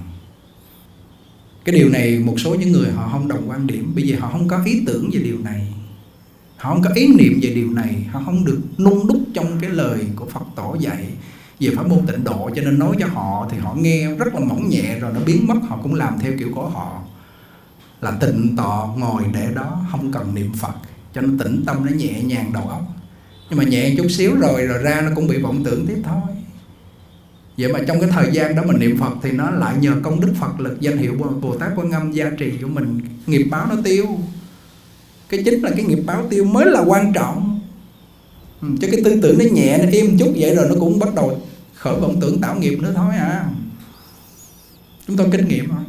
Cái điều này một số những người họ không đồng quan điểm. Bây giờ họ không có ý tưởng về điều này, họ không có ý niệm về điều này, họ không được nung đúc trong cái lời của Phật Tổ dạy về pháp môn tịnh độ. Cho nên nói cho họ thì họ nghe rất là mỏng nhẹ, rồi nó biến mất, họ cũng làm theo kiểu của họ. Là tịnh tọa ngồi để đó, không cần niệm Phật, cho nên tĩnh tâm nó nhẹ nhàng đầu óc. Nhưng mà nhẹ chút xíu rồi rồi ra nó cũng bị vọng tưởng tiếp thôi. Vậy mà trong cái thời gian đó mình niệm Phật thì nó lại nhờ công đức Phật lực, danh hiệu Bồ Tát Quan Âm gia trì của mình, nghiệp báo nó tiêu. Cái chính là cái nghiệp báo tiêu mới là quan trọng. Ừ, cho cái tư tưởng nó nhẹ, nó im chút vậy rồi nó cũng bắt đầu khởi vọng tưởng tạo nghiệp nữa thôi à. Chúng tôi kinh nghiệm thôi.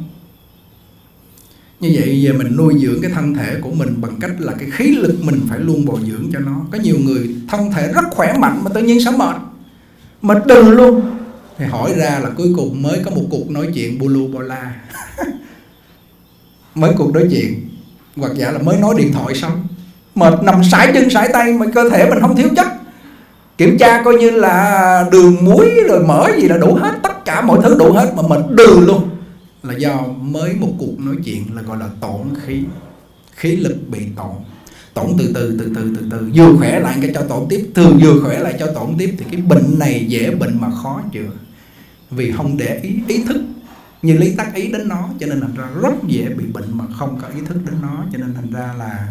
Như vậy giờ mình nuôi dưỡng cái thân thể của mình bằng cách là cái khí lực mình phải luôn bồi dưỡng cho nó. Có nhiều người thân thể rất khỏe mạnh mà tự nhiên sẽ mệt, mệt đừ luôn. Thì hỏi ra là cuối cùng mới có một cuộc nói chuyện bulu bola mới cuộc nói chuyện, hoặc giả là mới nói điện thoại xong, mệt nằm sải chân sải tay mà cơ thể mình không thiếu chất. Kiểm tra coi như là đường muối rồi mỡ gì là đủ hết, tất cả mọi thứ đủ hết mà mệt đừ luôn. Là do mới một cuộc nói chuyện là gọi là tổn khí, khí lực bị tổn. Tổn từ từ từ từ từ từ vừa khỏe lại cái cho tổn tiếp, từ vừa khỏe lại cho tổn tiếp. Thì cái bệnh này dễ bệnh mà khó chữa, vì không để ý ý thức như lý tác ý đến nó, cho nên thành ra rất dễ bị bệnh mà không có ý thức đến nó. Cho nên thành ra là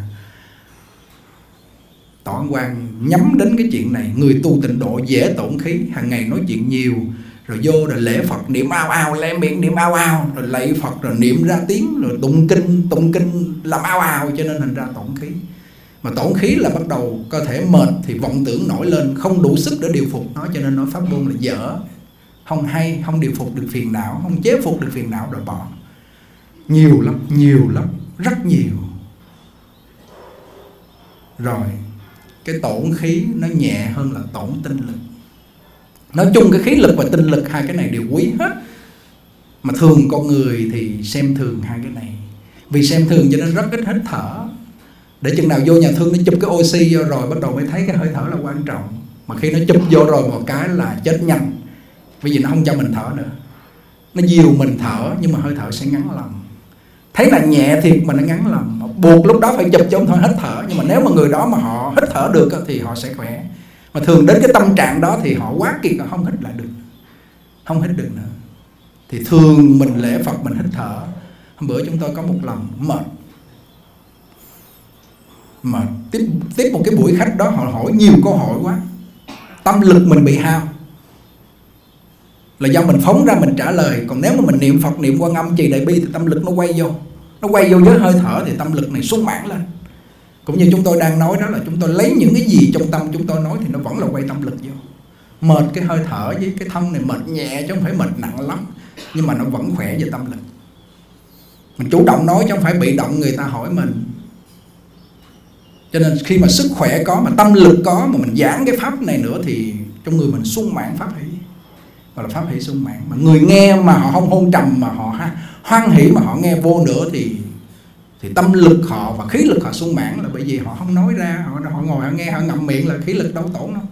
Tổ Ấn Quang nhắm đến cái chuyện này. Người tu tịnh độ dễ tổn khí, hàng ngày nói chuyện nhiều, rồi vô rồi lễ Phật niệm ao ao, lễ miệng niệm ao ao, rồi lạy Phật rồi niệm ra tiếng, rồi tụng kinh tụng kinh làm ao ao, cho nên thành ra tổn khí. Mà tổn khí là bắt đầu cơ thể mệt thì vọng tưởng nổi lên, không đủ sức để điều phục nó, cho nên nói pháp môn là dở, không hay, không điều phục được phiền não, không chế phục được phiền não rồi bỏ. Nhiều lắm, nhiều lắm, rất nhiều. Rồi cái tổn khí nó nhẹ hơn là tổn tinh lực. Nói chung cái khí lực và tinh lực hai cái này đều quý hết. Mà thường con người thì xem thường hai cái này. Vì xem thường cho nên rất ít hít thở. Để chừng nào vô nhà thương nó chụp cái oxy vô rồi bắt đầu mới thấy cái hơi thở là quan trọng. Mà khi nó chụp vô rồi một cái là chết nhanh. Bởi vì nó không cho mình thở nữa. Nó dìu mình thở nhưng mà hơi thở sẽ ngắn lòng. Thấy là nhẹ thiệt mà nó ngắn lòng. Buộc lúc đó phải chụp cho ông thôi hít thở. Nhưng mà nếu mà người đó mà họ hít thở được thì họ sẽ khỏe. Mà thường đến cái tâm trạng đó thì họ quá kiệt, họ không hít lại được, không hít được nữa. Thì thường mình lễ Phật mình hít thở. Hôm bữa chúng tôi có một lần mệt Mà tiếp, tiếp một cái buổi khách đó họ hỏi nhiều câu hỏi quá. Tâm lực mình bị hao là do mình phóng ra mình trả lời. Còn nếu mà mình niệm Phật, niệm Quan Âm, trì Đại Bi thì tâm lực nó quay vô. Nó quay vô với hơi thở thì tâm lực này sung mãn lên. Cũng như chúng tôi đang nói đó là chúng tôi lấy những cái gì trong tâm chúng tôi nói thì nó vẫn là quay tâm lực vô. Mệt cái hơi thở với cái thân này mệt nhẹ chứ không phải mệt nặng lắm, nhưng mà nó vẫn khỏe về tâm lực. Mình chủ động nói chứ không phải bị động người ta hỏi mình. Cho nên khi mà sức khỏe có mà tâm lực có mà mình giảng cái pháp này nữa thì trong người mình sung mãn pháp hỷ, gọi là pháp hỷ sung mãn. Mà người nghe mà họ không hôn trầm mà họ hoan hỷ mà họ nghe vô nữa thì thì tâm lực họ và khí lực họ sung mãn, là bởi vì họ không nói ra, họ, họ ngồi họ nghe họ ngậm miệng là khí lực đâu tổn đâu.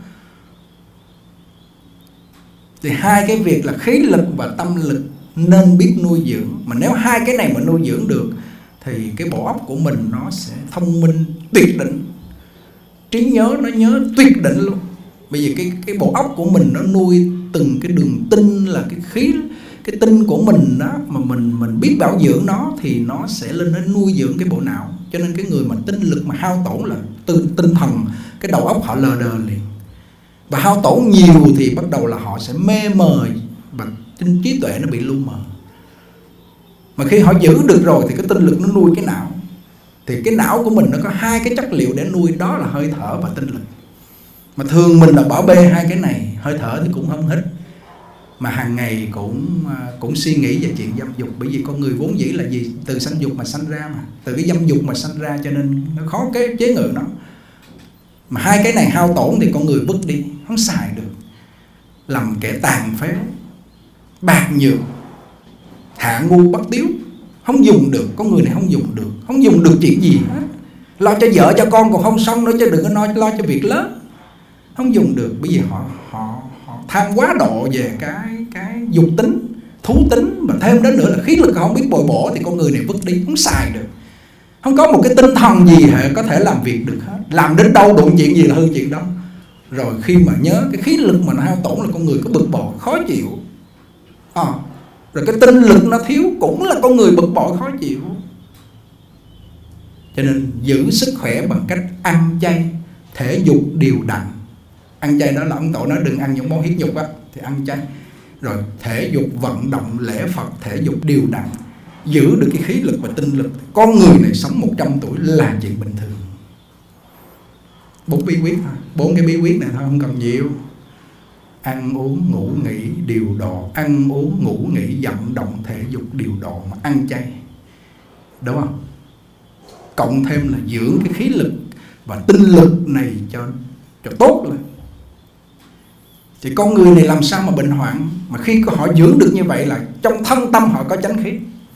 Thì hai cái việc là khí lực và tâm lực nên biết nuôi dưỡng. Mà nếu hai cái này mà nuôi dưỡng được thì cái bộ óc của mình nó sẽ thông minh tuyệt đỉnh, trí nhớ nó nhớ tuyệt đỉnh luôn. Bởi vì cái, cái bộ óc của mình nó nuôi từng cái đường tinh, là cái khí, cái tinh của mình đó, mà mình mình biết bảo dưỡng nó thì nó sẽ lên nó nuôi dưỡng cái bộ não. Cho nên cái người mà tinh lực mà hao tổn là tinh, tinh thần, cái đầu óc họ lờ đờ liền. Và hao tổn nhiều thì bắt đầu là họ sẽ mê mờ và tinh trí tuệ nó bị lu mờ. Mà khi họ giữ được rồi thì cái tinh lực nó nuôi cái não. Thì cái não của mình nó có hai cái chất liệu để nuôi, đó là hơi thở và tinh lực. Mà thường mình là bỏ bê hai cái này, hơi thở thì cũng không hít, mà hàng ngày cũng cũng suy nghĩ về chuyện dâm dục. Bởi vì con người vốn dĩ là gì? Từ sanh dục mà sanh ra mà. Từ cái dâm dục mà sanh ra, cho nên nó khó cái chế ngự nó. Mà hai cái này hao tổn thì con người vứt đi, không xài được. Làm kẻ tàn phế, bạc nhược, hạ ngu bất tiếu, không dùng được. Con người này không dùng được, không dùng được chuyện gì hết. Lo cho vợ cho con còn không xong nữa, chứ đừng có nói lo cho việc lớn. Không dùng được, bởi vì họ họ họ tham quá độ về cái cái dục tính, thú tính, mà thêm đến nữa là khí lực họ không biết bồi bổ thì con người này vứt đi, không xài được. Không có một cái tinh thần gì hệ có thể làm việc được hết. Làm đến đâu đụng chuyện gì là hư chuyện đó. Rồi khi mà nhớ cái khí lực mà nó hao tổn là con người có bực bội, khó chịu. À, rồi cái tinh lực nó thiếu cũng là con người bực bội, khó chịu. Cho nên giữ sức khỏe bằng cách ăn chay, thể dục đều đặn. Ăn chay đó là ông Tổ nói đừng ăn những món huyết nhục á, thì ăn chay. Rồi thể dục, vận động, lễ Phật, thể dục đều đặn, giữ được cái khí lực và tinh lực. Con người này sống một trăm tuổi là chuyện bình thường. Bốn bí quyết thôi, bốn cái bí quyết này thôi, không cần nhiều. Ăn uống ngủ nghỉ điều độ, ăn uống ngủ nghỉ vận động thể dục điều độ, mà ăn chay, đúng không? Cộng thêm là dưỡng cái khí lực và tinh lực này cho cho tốt lên. Thì con người này làm sao mà bệnh hoạn? Mà khi họ dưỡng được như vậy là trong thân tâm họ có chánh khí.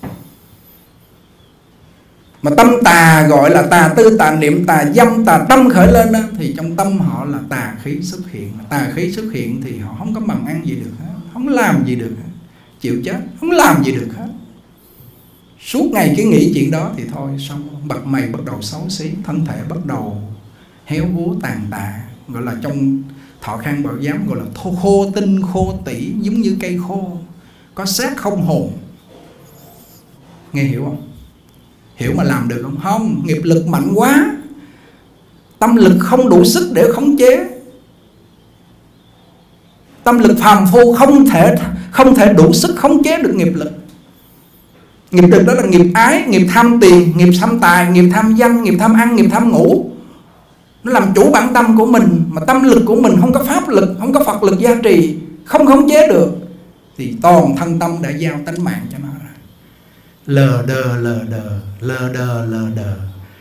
Mà tâm tà gọi là tà tư, tà niệm, tà dâm, tà tâm khởi lên đó, thì trong tâm họ là tà khí xuất hiện. Tà khí xuất hiện thì họ không có bằng ăn gì được hết, không làm gì được hết, chịu chết, không làm gì được hết. Suốt ngày cứ nghĩ chuyện đó thì thôi xong, mặt mày bắt đầu xấu xí, thân thể bắt đầu héo úa tàn tạ. Gọi là trong Thọ Khang Bảo Giám gọi là thô khô tinh khô tỉ, giống như cây khô, có xác không hồn. Nghe hiểu không? Hiểu mà làm được không? Không, nghiệp lực mạnh quá, tâm lực không đủ sức để khống chế. Tâm lực phàm phu không thể không thể đủ sức khống chế được nghiệp lực. Nghiệp lực đó là nghiệp ái, nghiệp tham tiền, nghiệp tham tài, nghiệp tham danh, nghiệp tham ăn, nghiệp tham ngủ. Nó làm chủ bản tâm của mình. Mà tâm lực của mình không có pháp lực, không có Phật lực gia trì, không khống chế được, thì toàn thân tâm đã giao tánh mạng cho nó rồi. Lờ đờ lờ đờ lờ đờ lờ đờ.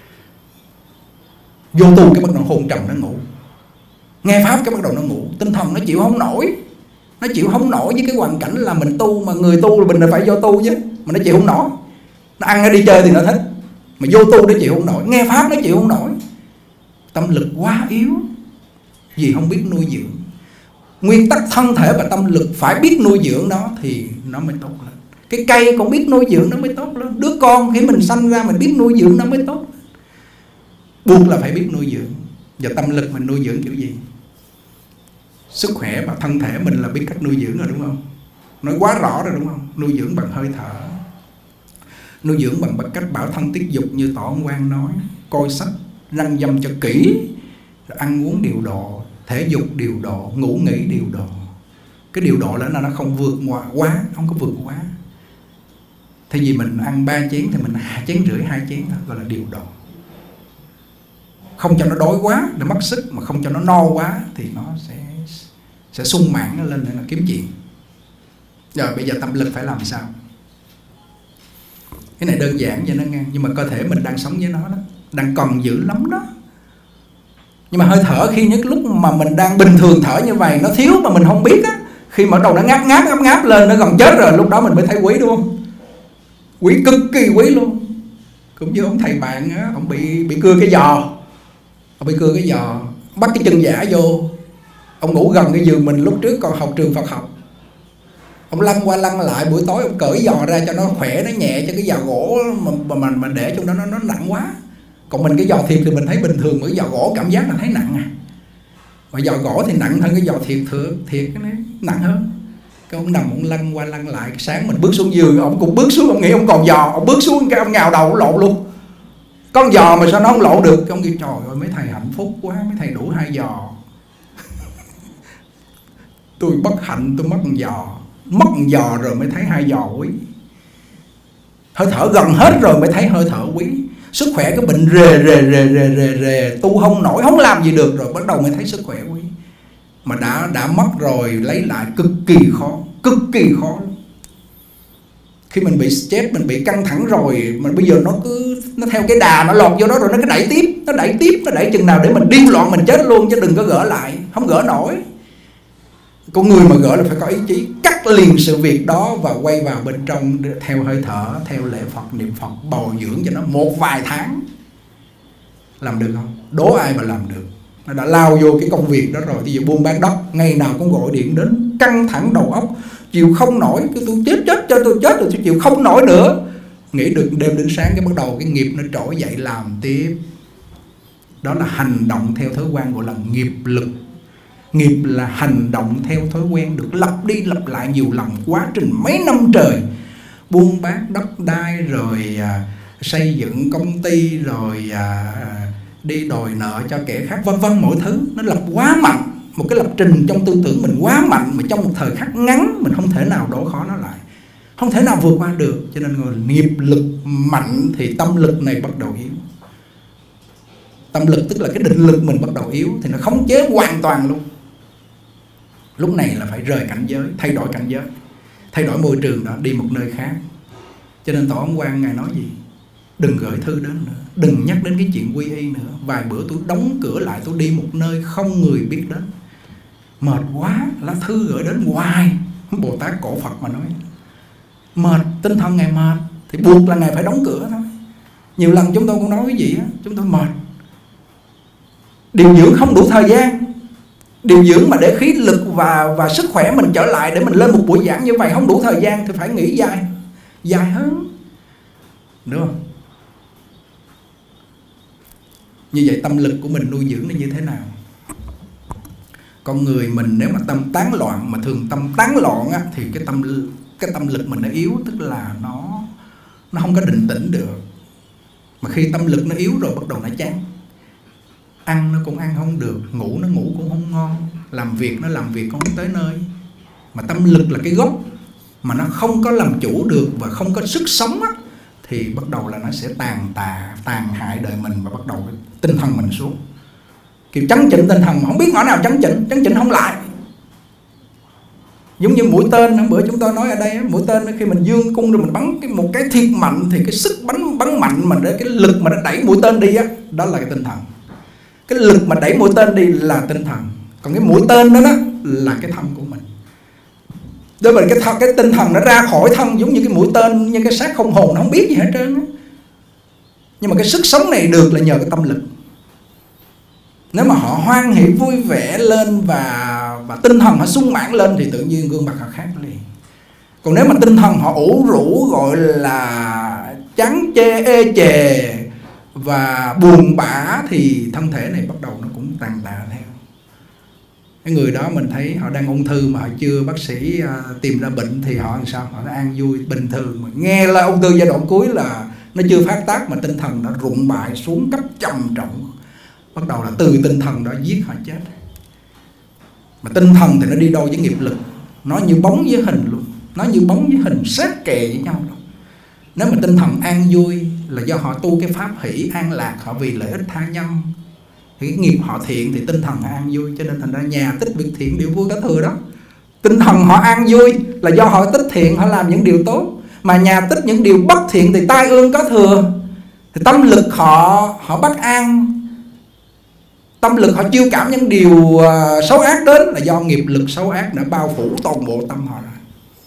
Vô tu cái bắt đầu hôn trầm nó ngủ, nghe pháp cái bắt đầu nó ngủ. Tinh thần nó chịu không nổi, nó chịu không nổi với cái hoàn cảnh là mình tu. Mà người tu là mình là phải vô tu chứ, mà nó chịu không nổi. Nó ăn nó đi chơi thì nó thích, mà vô tu nó chịu không nổi, nghe pháp nó chịu không nổi. Tâm lực quá yếu vì không biết nuôi dưỡng. Nguyên tắc thân thể và tâm lực phải biết nuôi dưỡng nó thì nó mới tốt lên. Cái cây cũng biết nuôi dưỡng nó mới tốt lên. Đứa con khi mình sanh ra mình biết nuôi dưỡng nó mới tốt. Buộc là phải biết nuôi dưỡng. Và tâm lực mình nuôi dưỡng kiểu gì? Sức khỏe và thân thể mình là biết cách nuôi dưỡng rồi đúng không? Nói quá rõ rồi đúng không? Nuôi dưỡng bằng hơi thở, nuôi dưỡng bằng cách bảo thân tiết dục như Tổ ông Quang nói, coi sách răng dâm cho kỹ, rồi ăn uống điều độ, thể dục điều độ, ngủ nghỉ điều độ. Cái điều độ là nó không vượt quá, không có vượt quá. Thay vì mình ăn ba chén thì mình chén rưỡi, hai chén thôi, gọi là điều độ. Không cho nó đói quá để mất sức, mà không cho nó no quá thì nó sẽ sẽ sung mãn nó lên để nó kiếm chuyện. Rồi bây giờ tâm lực phải làm sao? Cái này đơn giản vậy đó nghe, nhưng mà cơ thể mình đang sống với nó đó, đang còn dữ lắm đó. Nhưng mà hơi thở khi những lúc mà mình đang bình thường thở như vậy nó thiếu mà mình không biết á, khi mà đầu nó ngáp ngáp ngáp ngáp lên nó gần chết rồi, lúc đó mình mới thấy quý đúng không? Quý cực kỳ quý luôn. Cũng như ông thầy bạn á, ông bị bị cưa cái giò, ông bị cưa cái giò, bắt cái chân giả vô, ông ngủ gần cái giường mình lúc trước còn học trường Phật học. Ông lăn qua lăn lại, buổi tối ông cởi giò ra cho nó khỏe, nó nhẹ, cho cái giò gỗ mà mà, mà để trong đó nó, nó nặng quá. Còn mình cái giò thiệt thì mình thấy bình thường, cái giò gỗ cảm giác là thấy nặng à. Mà giò gỗ thì nặng hơn cái giò thiệt thừa, thiệt cái này nặng hơn. Cái ông nằm ông lăn qua lăn lại, sáng mình bước xuống giường ông cũng bước xuống, ông nghĩ ông còn giò, ông bước xuống cái ông nhào đầu ông lộn luôn. Con giò mà sao nó không lộn được? Cái ông kêu trời ơi mấy thầy hạnh phúc quá, mấy thầy đủ hai giò. Tôi bất hạnh tôi mất một giò, mất một giò rồi mới thấy hai giò quý. Hơi thở gần hết rồi mới thấy hơi thở quý. Sức khỏe cái bệnh rề rề rề rề rề rề tu không nổi, không làm gì được rồi bắt đầu mới thấy sức khỏe quý. Mà đã đã mất rồi lấy lại cực kỳ khó, cực kỳ khó. Khi mình bị stress, mình bị căng thẳng rồi, mà bây giờ nó cứ nó theo cái đà nó lọt vô đó rồi nó cứ đẩy tiếp, nó đẩy tiếp, nó đẩy chừng nào để mình điên loạn mình chết luôn, chứ đừng có gỡ lại, không gỡ nổi. Con người mà gỡ là phải có ý chí cắt liền sự việc đó và quay vào bên trong theo hơi thở, theo lễ Phật, niệm Phật, bồi dưỡng cho nó một vài tháng. Làm được không? Đố ai mà làm được. Nó đã lao vô cái công việc đó rồi, thì giờ buôn bán đất, ngày nào cũng gọi điện đến, căng thẳng đầu óc, chịu không nổi, cái tôi chết chết cho tôi chết rồi tôi chịu không nổi nữa. Nghĩ được đêm đến sáng cái bắt đầu cái nghiệp nó trỗi dậy làm tiếp. Đó là hành động theo thói quen, gọi là nghiệp lực. Nghiệp là hành động theo thói quen được lặp đi lặp lại nhiều lần, quá trình mấy năm trời. Buôn bán đất đai rồi à, xây dựng công ty rồi à, đi đòi nợ cho kẻ khác, vân vân, mọi thứ nó lập quá mạnh. Một cái lập trình trong tư tưởng mình quá mạnh, mà trong một thời khắc ngắn mình không thể nào đổ khó nó lại, không thể nào vượt qua được. Cho nên người nghiệp lực mạnh thì tâm lực này bắt đầu yếu. Tâm lực tức là cái định lực mình bắt đầu yếu, thì nó khống chế hoàn toàn luôn. Lúc này là phải rời cảnh giới, thay đổi cảnh giới, thay đổi môi trường đó, đi một nơi khác. Cho nên Tổ ông Quang Ngài nói gì? Đừng gửi thư đến nữa, đừng nhắc đến cái chuyện quy y nữa. Vài bữa tôi đóng cửa lại, tôi đi một nơi không người biết đến. Mệt quá, lá thư gửi đến hoài. Bồ Tát Cổ Phật mà nói mệt, tinh thần Ngài mệt thì buộc là Ngài phải đóng cửa thôi. Nhiều lần chúng tôi cũng nói cái gì á, chúng tôi mệt, điều dưỡng không đủ thời gian. Điều dưỡng mà để khí lực và, và sức khỏe mình trở lại để mình lên một buổi giảng như vậy không đủ thời gian thì phải nghỉ dài, dài hơn, đúng không? Như vậy tâm lực của mình nuôi dưỡng nó như thế nào? Con người mình nếu mà tâm tán loạn, mà thường tâm tán loạn á, thì cái tâm cái tâm lực mình nó yếu, tức là nó nó không có định tĩnh được. Mà khi tâm lực nó yếu rồi bắt đầu nó chán, ăn nó cũng ăn không được, ngủ nó ngủ cũng không ngon, làm việc nó làm việc không tới nơi. mà tâm lực là cái gốc, mà nó không có làm chủ được và không có sức sống á, thì bắt đầu là nó sẽ tàn tà, tàn hại đời mình, và bắt đầu tinh thần mình xuống. Kiểu chấn chỉnh tinh thần, không biết ngõ nào chấn chỉnh, chấn chỉnh không lại. Giống như mũi tên, hôm bữa chúng tôi nói ở đây, mũi tên khi mình dương cung rồi mình bắn cái, một cái thiệt mạnh, thì cái sức bắn bắn mạnh mà để cái lực mà nó đẩy mũi tên đi á, đó là cái tinh thần. Cái lực mà đẩy mũi tên đi là tinh thần, còn cái mũi tên đó, đó là cái thân của mình. Đối với cái, cái tinh thần nó ra khỏi thân giống như cái mũi tên, như cái xác không hồn, nó không biết gì hết trơn á. Nhưng mà cái sức sống này được là nhờ cái tâm lực. Nếu mà họ hoan hỷ vui vẻ lên và và tinh thần họ sung mãn lên thì tự nhiên gương mặt họ khác liền. Còn nếu mà tinh thần họ ủ rũ, gọi là chán chê ê chề và buồn bã, thì thân thể này bắt đầu nó cũng tàn tạ theo. Cái người đó mình thấy họ đang ung thư mà họ chưa bác sĩ uh, tìm ra bệnh thì họ làm sao? Họ nó an vui bình thường. Mà nghe là ung thư giai đoạn cuối là nó chưa phát tác mà tinh thần đã rụng bại xuống cấp trầm trọng. Bắt đầu là từ tinh thần đó giết họ chết. Mà tinh thần thì nó đi đôi với nghiệp lực, nó như bóng với hình luôn, nó như bóng với hình sát kề với nhau luôn. Nếu mà tinh thần an vui là do họ tu cái pháp hỷ an lạc, họ vì lợi ích tha nhân, thì cái nghiệp họ thiện thì tinh thần họ an vui. Cho nên thành ra nhà tích việc thiện đều vui có thừa đó. Tinh thần họ an vui là do họ tích thiện, họ làm những điều tốt. Mà nhà tích những điều bất thiện thì tai ương có thừa, thì tâm lực họ họ bất an, tâm lực họ chiêu cảm những điều uh, xấu ác đến là do nghiệp lực xấu ác đã bao phủ toàn bộ tâm họ rồi.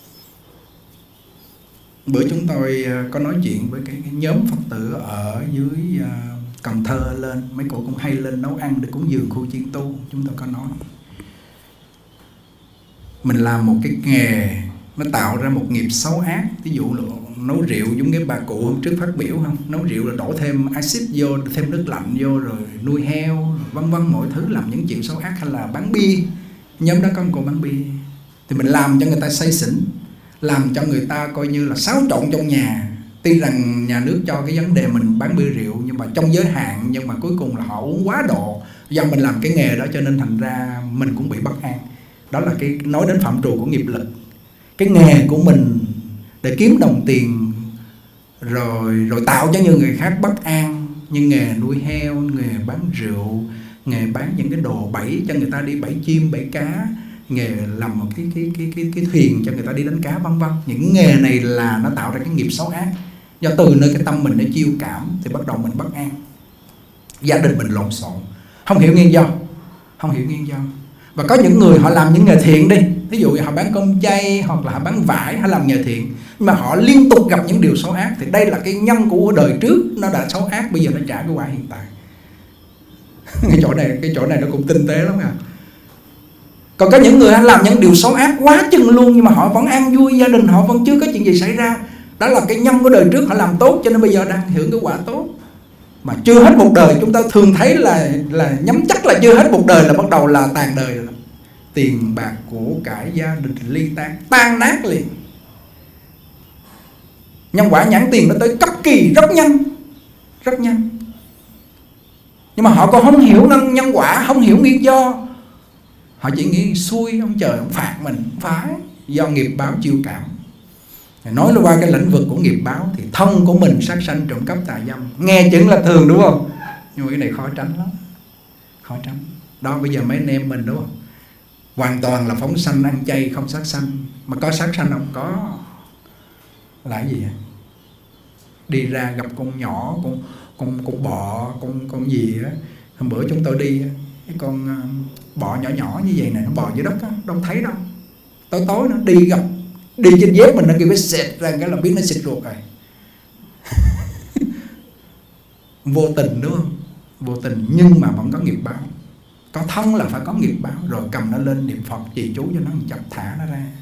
Bữa chúng tôi uh, có nói chuyện với cái, cái nhóm Phật tử ở dưới uh, Cần Thơ lên, mấy cô cũng hay lên nấu ăn để cúng dường khu chiên tu. Chúng tôi có nói mình làm một cái nghề nó tạo ra một nghiệp xấu ác. Ví dụ là nấu rượu, giống cái bà cụ hôm trước phát biểu không, nấu rượu là đổ thêm axit vô, thêm nước lạnh vô, rồi nuôi heo, vân vân mọi thứ, làm những chuyện xấu ác. Hay là bán bia, nhóm đó có một cô bán bia, thì mình làm cho người ta say xỉn, làm cho người ta coi như là xáo trộn trong nhà. Tuy rằng nhà nước cho cái vấn đề mình bán bia rượu nhưng mà trong giới hạn, nhưng mà cuối cùng là họ uống quá độ. Do mình làm cái nghề đó cho nên thành ra mình cũng bị bất an. Đó là cái nói đến phạm trù của nghiệp lực. Cái nghề của mình để kiếm đồng tiền rồi rồi tạo cho những người khác bất an, như nghề nuôi heo, nghề bán rượu, nghề bán những cái đồ bẫy cho người ta đi bẫy chim bẫy cá, nghề làm một cái cái cái cái cái thuyền cho người ta đi đánh cá, vân vân. Những nghề này là nó tạo ra cái nghiệp xấu ác. Do từ nơi cái tâm mình để chiêu cảm thì bắt đầu mình bất an, gia đình mình lộn xộn, không hiểu nguyên do, không hiểu nguyên do. Và có những người họ làm những nghề thiện đi, ví dụ họ bán cơm chay hoặc là họ bán vải, họ làm nghề thiện, nhưng mà họ liên tục gặp những điều xấu ác, thì đây là cái nhân của đời trước nó đã xấu ác, bây giờ nó trả cái quả hiện tại. cái chỗ này cái chỗ này nó cũng tinh tế lắm à. Còn có những người làm những điều xấu ác quá chừng luôn, nhưng mà họ vẫn an vui, gia đình họ vẫn chưa có chuyện gì xảy ra. Đó là cái nhân của đời trước họ làm tốt, cho nên bây giờ đang hưởng cái quả tốt. Mà chưa hết một đời, chúng ta thường thấy là là nhắm chắc là chưa hết một đời là bắt đầu là tàn đời rồi. Tiền bạc của cải gia đình ly tan, tan nát liền. Nhân quả nhãn tiền nó tới cấp kỳ rất nhanh, rất nhanh. Nhưng mà họ còn không hiểu nhân quả, không hiểu nguyên do. Họ chỉ nghĩ xui ông trời ông phạt mình, không phải, do nghiệp báo chiêu cảm. Nói qua cái lĩnh vực của nghiệp báo thì thân của mình sát sanh trộm cắp tà dâm, nghe chừng là thường đúng không? Nhưng mà cái này khó tránh lắm, khó tránh. Đó bây giờ mấy anh em mình đúng không? Hoàn toàn là phóng sanh ăn chay không sát sanh. Mà có sát sanh không? Có. Là cái gì vậy? Đi ra gặp con nhỏ, con con con bọ, con con gì á. Hôm bữa chúng tôi đi, cái con bọ nhỏ nhỏ như vậy này, nó bò dưới đất á, đâu thấy đâu. Tối tối nó đi gặp, đi trên dép mình nó kêu phải xẹt ra cái là biết nó xịt ruột rồi. Vô tình đúng không? Vô tình nhưng mà vẫn có nghiệp báo. Có thân là phải có nghiệp báo, rồi cầm nó lên niệm Phật trì chú cho nó chặt thả nó ra.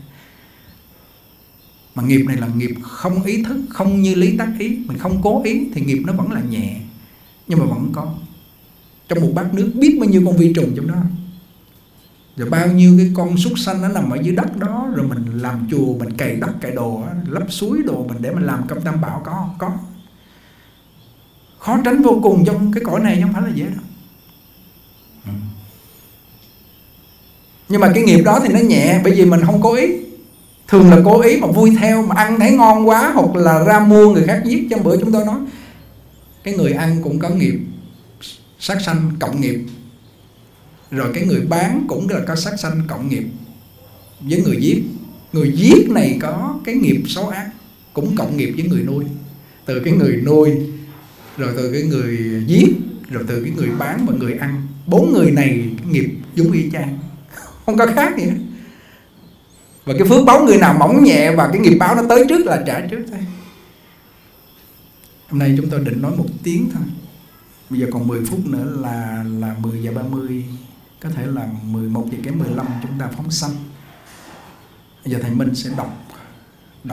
Mà nghiệp này là nghiệp không ý thức, không như lý tác ý, mình không cố ý thì nghiệp nó vẫn là nhẹ, nhưng mà vẫn có. Trong một bát nước biết bao nhiêu con vi trùng trong đó, rồi bao nhiêu cái con súc sanh nó nằm ở dưới đất đó, rồi mình làm chùa, mình cày đất cày đồ, lấp suối đồ mình để mình làm công tam bảo, có không? Có. Khó tránh vô cùng trong cái cõi này, không phải là dễ đâu. Nhưng mà cái nghiệp đó thì nó nhẹ, bởi vì mình không cố ý. Thường là cố ý mà vui theo, mà ăn thấy ngon quá, hoặc là ra mua người khác giết. Trong bữa chúng tôi nói cái người ăn cũng có nghiệp sát sanh cộng nghiệp, rồi cái người bán cũng là có sát sanh cộng nghiệp với người giết. Người giết này có cái nghiệp xấu ác, cũng cộng nghiệp với người nuôi. Từ cái người nuôi, rồi từ cái người giết, rồi từ cái người bán và người ăn. Bốn người này nghiệp giống y chang, không có khác gì hết. Và cái phước báo người nào mỏng nhẹ và cái nghiệp báo nó tới trước là trả trước thôi. Hôm nay chúng tôi định nói một tiếng thôi. Bây giờ còn mười phút nữa là là mười giờ ba mươi, có thể là mười một giờ kém mười lăm chúng ta phóng sanh. Bây giờ thầy Minh sẽ đọc đọc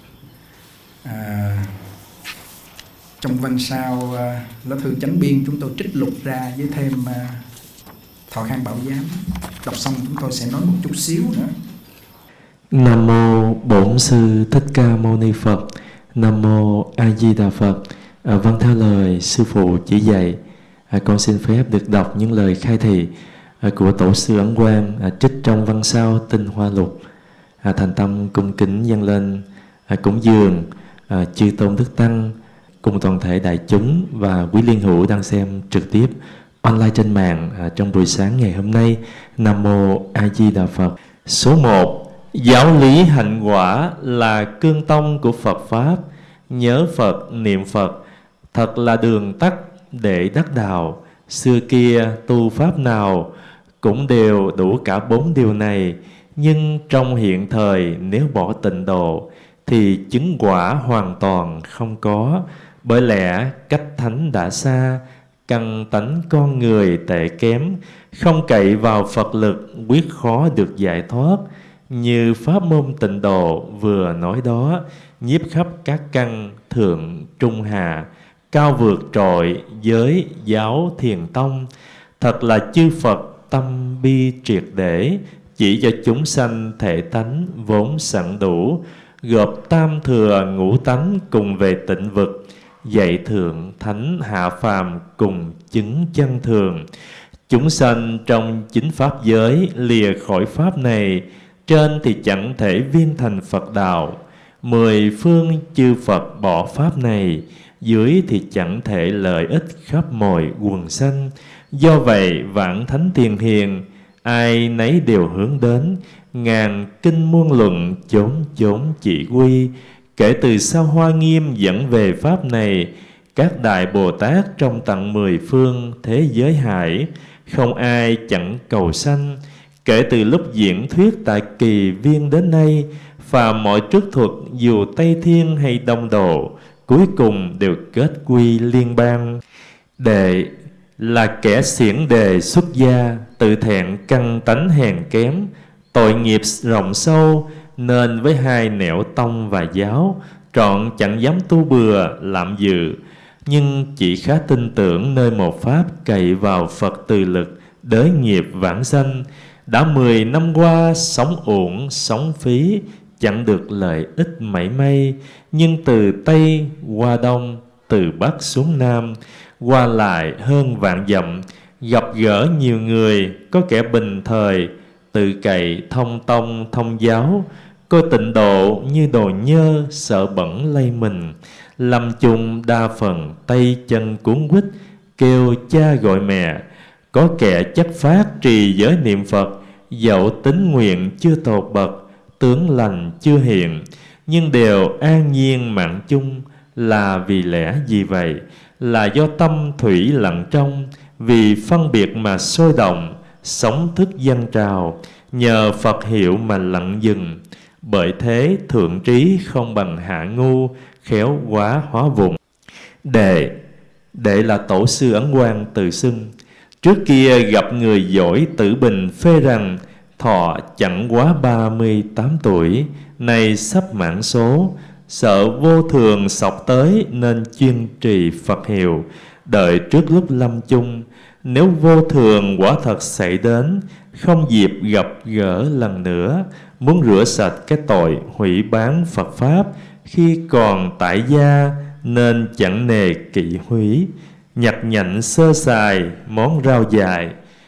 à, trong văn sao à, lá thư chánh biên chúng tôi trích lục ra với thêm à, Thọ Khang Bảo Giám. Đọc xong chúng tôi sẽ nói một chút xíu nữa. Nam mô Bổn Sư Thích Ca Mâu Ni Phật. Nam mô A Di Đà Phật. À, vâng, theo lời sư phụ chỉ dạy, à, con xin phép được đọc những lời khai thị à, của tổ sư Ấn Quang à, trích trong văn sao Tinh Hoa Lục. À, thành tâm cung kính dâng lên à, cúng dường à, chư tôn đức tăng cùng toàn thể đại chúng và quý liên hữu đang xem trực tiếp online trên mạng à, trong buổi sáng ngày hôm nay. Nam mô A Di Đà Phật. Số một. Giáo lý hạnh quả là cương tông của Phật Pháp. Nhớ Phật, niệm Phật thật là đường tắt để đắc đạo. Xưa kia tu Pháp nào cũng đều đủ cả bốn điều này. Nhưng trong hiện thời nếu bỏ tịnh độ thì chứng quả hoàn toàn không có. Bởi lẽ cách thánh đã xa, căn tánh con người tệ kém, không cậy vào Phật lực quyết khó được giải thoát. Như pháp môn tịnh độ vừa nói đó, nhiếp khắp các căn thượng trung hạ, cao vượt trội giới giáo thiền tông. Thật là chư Phật tâm bi triệt để, chỉ cho chúng sanh thể tánh vốn sẵn đủ, gộp tam thừa ngũ tánh cùng về tịnh vực, dạy thượng thánh hạ phàm cùng chứng chân thường. Chúng sanh trong chính pháp giới lìa khỏi pháp này, trên thì chẳng thể viên thành Phật đạo. Mười phương chư Phật bỏ pháp này, dưới thì chẳng thể lợi ích khắp mọi quần sanh. Do vậy vạn thánh tiền hiền, ai nấy đều hướng đến, ngàn kinh muôn luận chốn chốn chỉ quy. Kể từ sau Hoa Nghiêm dẫn về pháp này, các đại Bồ Tát trong tận mười phương thế giới hải, không ai chẳng cầu sanh. Kể từ lúc diễn thuyết tại Kỳ Viên đến nay, phàm mọi trước thuật dù Tây Thiên hay Đông Độ, cuối cùng đều kết quy liên bang. Đệ là kẻ xiển đề xuất gia, tự thẹn căn tánh hèn kém, tội nghiệp rộng sâu, nên với hai nẻo tông và giáo, trọn chẳng dám tu bừa lạm dự. Nhưng chỉ khá tin tưởng nơi một pháp, cậy vào Phật từ lực, đới nghiệp vãng sanh. Đã mười năm qua sống uổng sống phí, chẳng được lợi ích mảy may. Nhưng từ Tây qua Đông, từ Bắc xuống Nam, qua lại hơn vạn dặm, gặp gỡ nhiều người, có kẻ bình thời, tự cậy thông tông thông giáo, coi tịnh độ như đồ nhơ, sợ bẩn lây mình. Lâm chung đa phần tay chân cuốn quýt, kêu cha gọi mẹ. Có kẻ chất phát trì giới niệm Phật, dẫu tính nguyện chưa tột bậc, tướng lành chưa hiện, nhưng đều an nhiên mạng chung. Là vì lẽ gì vậy? Là do tâm thủy lặng trong, vì phân biệt mà sôi động, sống thức dâng trào, nhờ Phật hiệu mà lặng dừng. Bởi thế thượng trí không bằng hạ ngu, khéo quá hóa vùng. Đệ Đệ là tổ sư Ấn Quang tự xưng. Trước kia gặp người giỏi tử bình phê rằng thọ chẳng quá ba mươi tám tuổi, nay sắp mãn số. Sợ vô thường sọc tới nên chuyên trì Phật hiệu, đợi trước lúc lâm chung. Nếu vô thường quả thật xảy đến, không dịp gặp gỡ lần nữa. Muốn rửa sạch cái tội hủy bán Phật Pháp, khi còn tại gia nên chẳng nề kỵ húy. Nhặt nhạnh sơ sài món rau dài,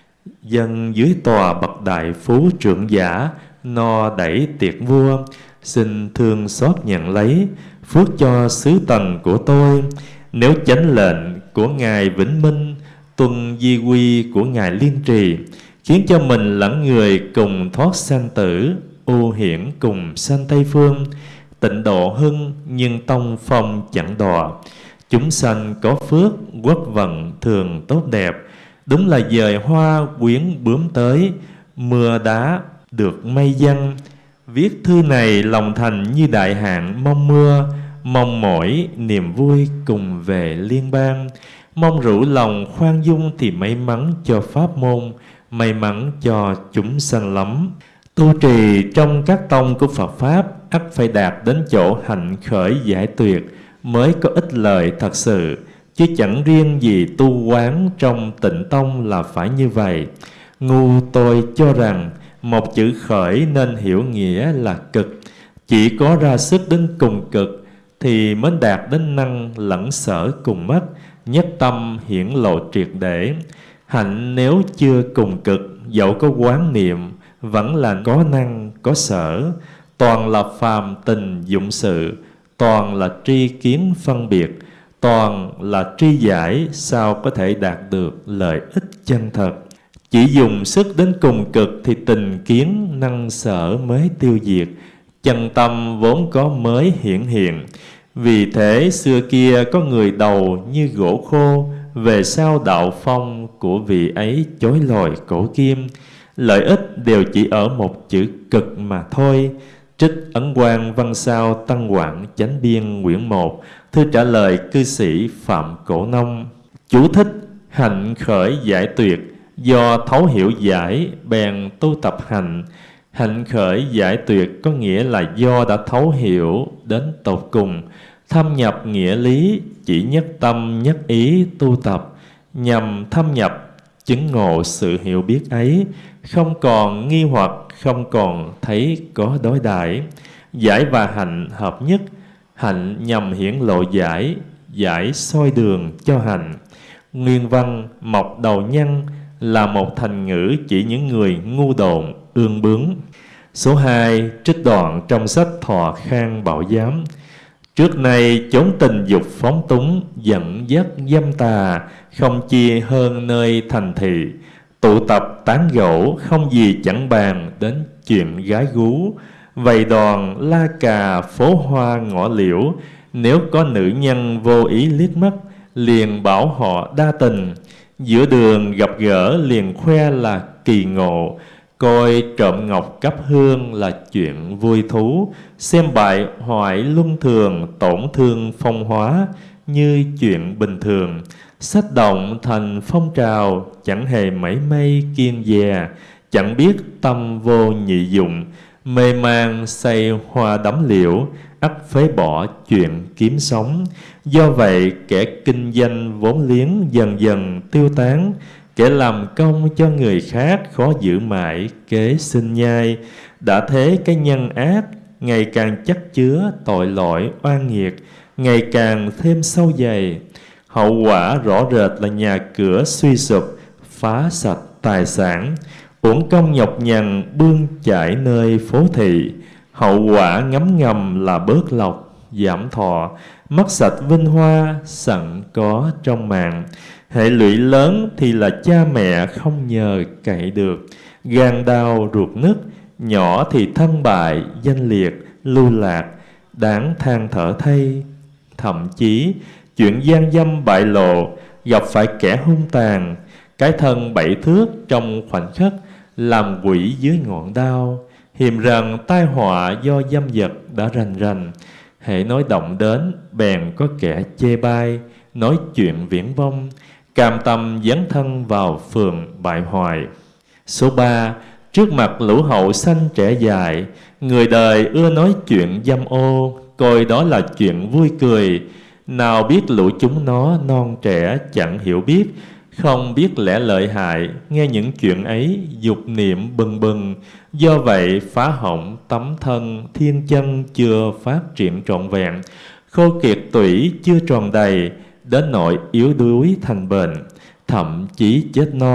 dân dưới tòa bậc đại phú trưởng giả, no đẩy tiệc vua, xin thương xót nhận lấy, phước cho xứ Tần của tôi. Nếu chánh lệnh của Ngài Vĩnh Minh, tuân di quy của Ngài Liên Trì, khiến cho mình lẫn người cùng thoát sanh tử, ưu hiển cùng sanh Tây Phương. Tịnh độ hưng, nhưng tông phong chẳng đọa. Chúng sanh có phước, quốc vận thường tốt đẹp. Đúng là dời hoa quyến bướm tới, mưa đá được mây giăng. Viết thư này lòng thành như đại hạn mong mưa, mong mỏi niềm vui cùng về liên bang. Mong rủ lòng khoan dung thì may mắn cho pháp môn, may mắn cho chúng sanh lắm. Tu trì trong các tông của Phật Pháp, ắt phải đạt đến chỗ hạnh khởi giải tuyệt mới có ích lợi thật sự, chứ chẳng riêng gì tu quán trong Tịnh Tông là phải như vậy. Ngu tôi cho rằng một chữ khởi nên hiểu nghĩa là cực, chỉ có ra sức đến cùng cực thì mới đạt đến năng lẫn sở cùng mất, nhất tâm hiển lộ triệt để. Hạnh nếu chưa cùng cực, dẫu có quán niệm, vẫn là có năng, có sở. Toàn là phàm tình dụng sự, toàn là tri kiến phân biệt, toàn là tri giải, sao có thể đạt được lợi ích chân thật. Chỉ dùng sức đến cùng cực thì tình kiến năng sở mới tiêu diệt, chân tâm vốn có mới hiển hiện. Vì thế xưa kia có người đầu như gỗ khô, về sau đạo phong của vị ấy chối lòi cổ kim. Lợi ích đều chỉ ở một chữ cực mà thôi. Trích Ấn Quang Văn Sao Tăng Quảng Chánh Biên quyển một, thư trả lời cư sĩ Phạm Cổ Nông. Chú thích: hạnh khởi giải tuyệt, do thấu hiểu giải bèn tu tập hành. Hạnh khởi giải tuyệt có nghĩa là do đã thấu hiểu đến tột cùng, thâm nhập nghĩa lý, chỉ nhất tâm nhất ý tu tập, nhằm thâm nhập chứng ngộ sự hiểu biết ấy, không còn nghi hoặc, không còn thấy có đối đãi. Giải và hạnh hợp nhất, hạnh nhằm hiển lộ giải, giải soi đường cho hạnh. Nguyên văn mọc đầu nhân là một thành ngữ chỉ những người ngu độn, ương bướng. Số hai, trích đoạn trong sách Thọ Khang Bảo Giám. Trước nay chốn tình dục phóng túng, dẫn dắt dâm tà, không chia hơn nơi thành thị. Tụ tập tán gẫu, không gì chẳng bàn đến chuyện gái gú. Vầy đòn la cà phố hoa ngõ liễu, nếu có nữ nhân vô ý liếc mắt, liền bảo họ đa tình. Giữa đường gặp gỡ liền khoe là kỳ ngộ, coi trộm ngọc cấp hương là chuyện vui thú. Xem bại hoại luân thường, tổn thương phong hóa như chuyện bình thường. Sách động thành phong trào, chẳng hề mảy may kiên dè, chẳng biết tâm vô nhị dụng. Mê man say hoa đắm liễu, ắt phế bỏ chuyện kiếm sống. Do vậy kẻ kinh doanh vốn liếng dần dần tiêu tán, kẻ làm công cho người khác khó giữ mãi kế sinh nhai. Đã thế cái nhân ác ngày càng chất chứa tội lỗi oan nghiệt, ngày càng thêm sâu dày. Hậu quả rõ rệt là nhà cửa suy sụp, phá sạch tài sản, uổng công nhọc nhằn bươn chải nơi phố thị. Hậu quả ngấm ngầm là bớt lộc, giảm thọ, mất sạch vinh hoa sẵn có trong mạng. Hệ lụy lớn thì là cha mẹ không nhờ cậy được, gan đau ruột nứt. Nhỏ thì thân bại, danh liệt, lưu lạc, đáng than thở thay. Thậm chí chuyện gian dâm bại lộ, gặp phải kẻ hung tàn, cái thân bảy thước trong khoảnh khắc làm quỷ dưới ngọn đao. Hiềm rằng tai họa do dâm vật đã rành rành, hễ nói động đến bèn có kẻ chê bai, nói chuyện viễn vông, cam tâm dấn thân vào phường bại hoại. Số ba, trước mặt lũ hậu sanh trẻ dài, người đời ưa nói chuyện dâm ô, coi đó là chuyện vui cười. Nào biết lũ chúng nó non trẻ chẳng hiểu biết, không biết lẽ lợi hại, nghe những chuyện ấy dục niệm bừng bừng. Do vậy phá hỏng tấm thân, thiên chân chưa phát triển trọn vẹn, khô kiệt tủy chưa tròn đầy, đến nỗi yếu đuối thành bệnh, thậm chí chết non,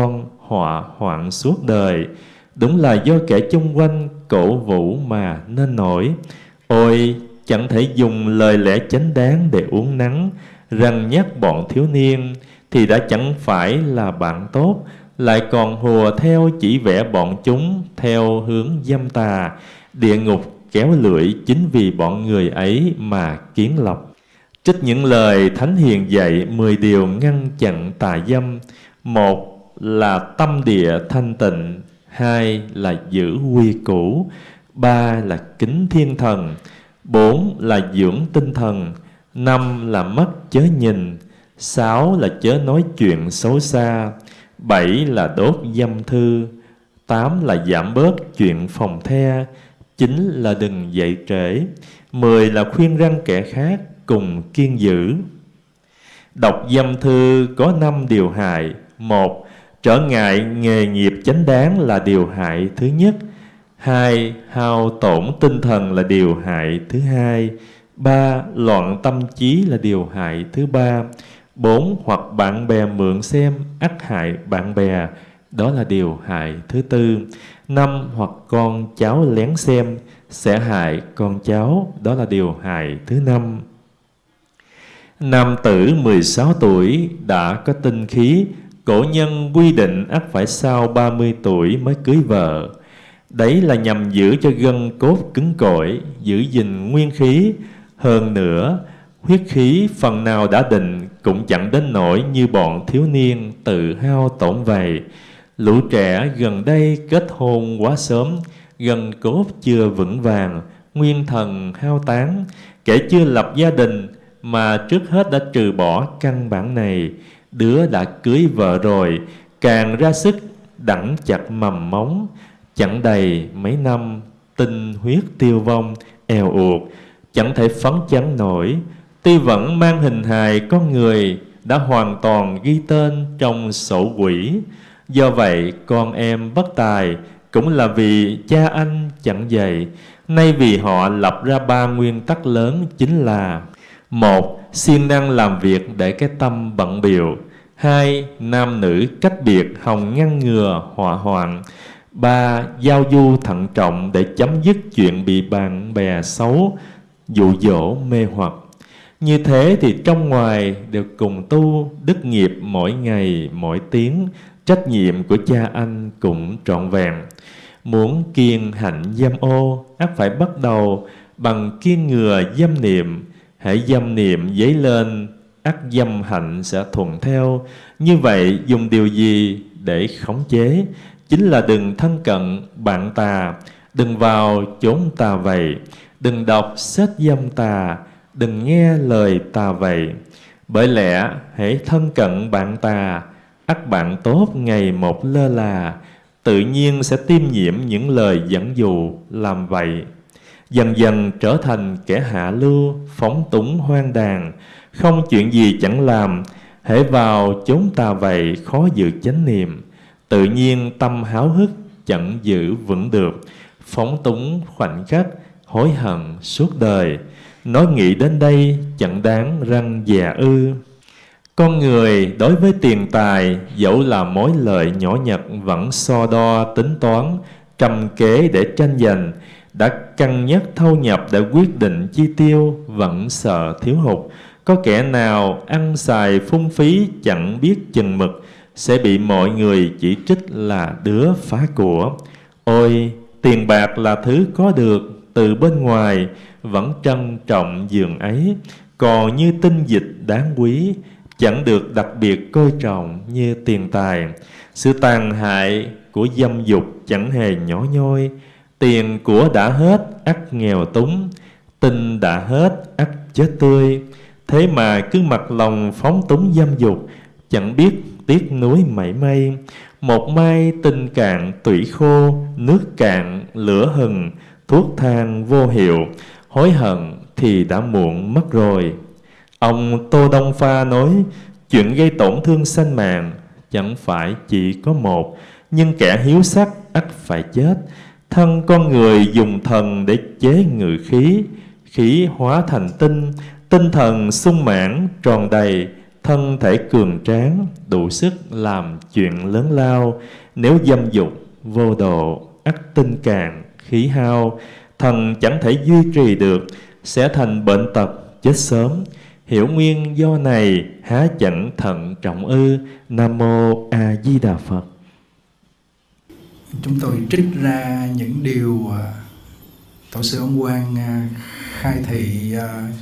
họa hoạn suốt đời. Đúng là do kẻ chung quanh cổ vũ mà nên nổi. Ôi, chẳng thể dùng lời lẽ chánh đáng để uốn nắn, răn nhắc bọn thiếu niên, thì đã chẳng phải là bạn tốt, lại còn hùa theo chỉ vẽ bọn chúng theo hướng dâm tà. Địa ngục kéo lưỡi chính vì bọn người ấy mà kiến lập. Trích những lời Thánh Hiền dạy mười điều ngăn chặn tà dâm. Một là tâm địa thanh tịnh, hai là giữ quy củ, ba là kính thiên thần, bốn là dưỡng tinh thần, năm là mắt chớ nhìn, sáu là chớ nói chuyện xấu xa, bảy là đốt dâm thư, tám là giảm bớt chuyện phòng the, chín là đừng dậy trễ, mười là khuyên răn kẻ khác cùng kiên giữ. Đọc dâm thư có năm điều hại. Một, trở ngại nghề nghiệp chánh đáng là điều hại thứ nhất. Hai, hao tổn tinh thần là điều hại thứ hai. Ba, loạn tâm trí là điều hại thứ ba. Bốn, hoặc bạn bè mượn xem ắt hại bạn bè, đó là điều hại thứ tư. Năm, hoặc con cháu lén xem sẽ hại con cháu, đó là điều hại thứ năm. Nam tử mười sáu tuổi đã có tinh khí, cổ nhân quy định ắt phải sau ba mươi tuổi mới cưới vợ. Đấy là nhằm giữ cho gân cốt cứng cỏi, giữ gìn nguyên khí. Hơn nữa, huyết khí phần nào đã định cũng chẳng đến nỗi như bọn thiếu niên tự hao tổn vậy. Lũ trẻ gần đây kết hôn quá sớm, gân cốt chưa vững vàng, nguyên thần hao tán. Kẻ chưa lập gia đình mà trước hết đã trừ bỏ căn bản này, đứa đã cưới vợ rồi càng ra sức đặng chặt mầm móng. Chẳng đầy mấy năm, tinh huyết tiêu vong, èo uột, chẳng thể phấn chấn nổi. Tuy vẫn mang hình hài con người, đã hoàn toàn ghi tên trong sổ quỷ. Do vậy con em bất tài cũng là vì cha anh chẳng dạy. Nay vì họ lập ra ba nguyên tắc lớn, chính là: một, siêng năng làm việc để cái tâm bận bịu. Hai, nam nữ cách biệt hòng ngăn ngừa họa hoạn. Ba, giao du thận trọng để chấm dứt chuyện bị bạn bè xấu dụ dỗ mê hoặc. Như thế thì trong ngoài đều cùng tu đức nghiệp mỗi ngày mỗi tiếng. Trách nhiệm của cha anh cũng trọn vẹn. Muốn kiêng hạnh dâm ô, ắt phải bắt đầu bằng kiêng ngừa dâm niệm. Hễ dâm niệm dấy lên, ắt dâm hạnh sẽ thuận theo. Như vậy dùng điều gì để khống chế? Chính là đừng thân cận bạn tà, đừng vào chốn tà vậy, đừng đọc sách dâm tà, đừng nghe lời tà vậy. Bởi lẽ hễ thân cận bạn tà, ắt bạn tốt ngày một lơ là, tự nhiên sẽ tiêm nhiễm những lời dẫn dụ làm vậy. Dần dần trở thành kẻ hạ lưu, phóng túng hoang đàn, không chuyện gì chẳng làm. Hễ vào chốn tà vậy khó giữ chánh niệm, tự nhiên tâm háo hức chẳng giữ vững được, phóng túng khoảnh khắc, hối hận suốt đời. Nói nghĩ đến đây chẳng đáng răng già ư. Con người đối với tiền tài, dẫu là mối lợi nhỏ nhặt, vẫn so đo tính toán, trầm kế để tranh giành. Đã cân nhắc thâu nhập để quyết định chi tiêu, vẫn sợ thiếu hụt. Có kẻ nào ăn xài phung phí chẳng biết chừng mực, sẽ bị mọi người chỉ trích là đứa phá của. Ôi, tiền bạc là thứ có được từ bên ngoài, vẫn trân trọng giường ấy. Còn như tinh dịch đáng quý, chẳng được đặc biệt coi trọng như tiền tài. Sự tàn hại của dâm dục chẳng hề nhỏ nhoi. Tiền của đã hết, ắt nghèo túng. Tinh đã hết, ắt chết tươi. Thế mà cứ mặc lòng phóng túng dâm dục, chẳng biết tiếc nuối mảy may. Một mai tinh cạn tủy khô, nước cạn lửa hừng, thuốc thang vô hiệu. Hối hận thì đã muộn mất rồi. Ông Tô Đông Pha nói, chuyện gây tổn thương sanh mạng chẳng phải chỉ có một, nhưng kẻ hiếu sắc ắt phải chết. Thân con người dùng thần để chế ngự khí, khí hóa thành tinh, tinh thần sung mãn tròn đầy, thân thể cường tráng, đủ sức làm chuyện lớn lao. Nếu dâm dục, vô độ, ắt tinh càn, khí hao, thần chẳng thể duy trì được, sẽ thành bệnh tật, chết sớm. Hiểu nguyên do này, há chẳng thận trọng ư? Nam Mô A Di Đà Phật. Chúng tôi trích ra những điều Tổ sư Ông Quang khai thị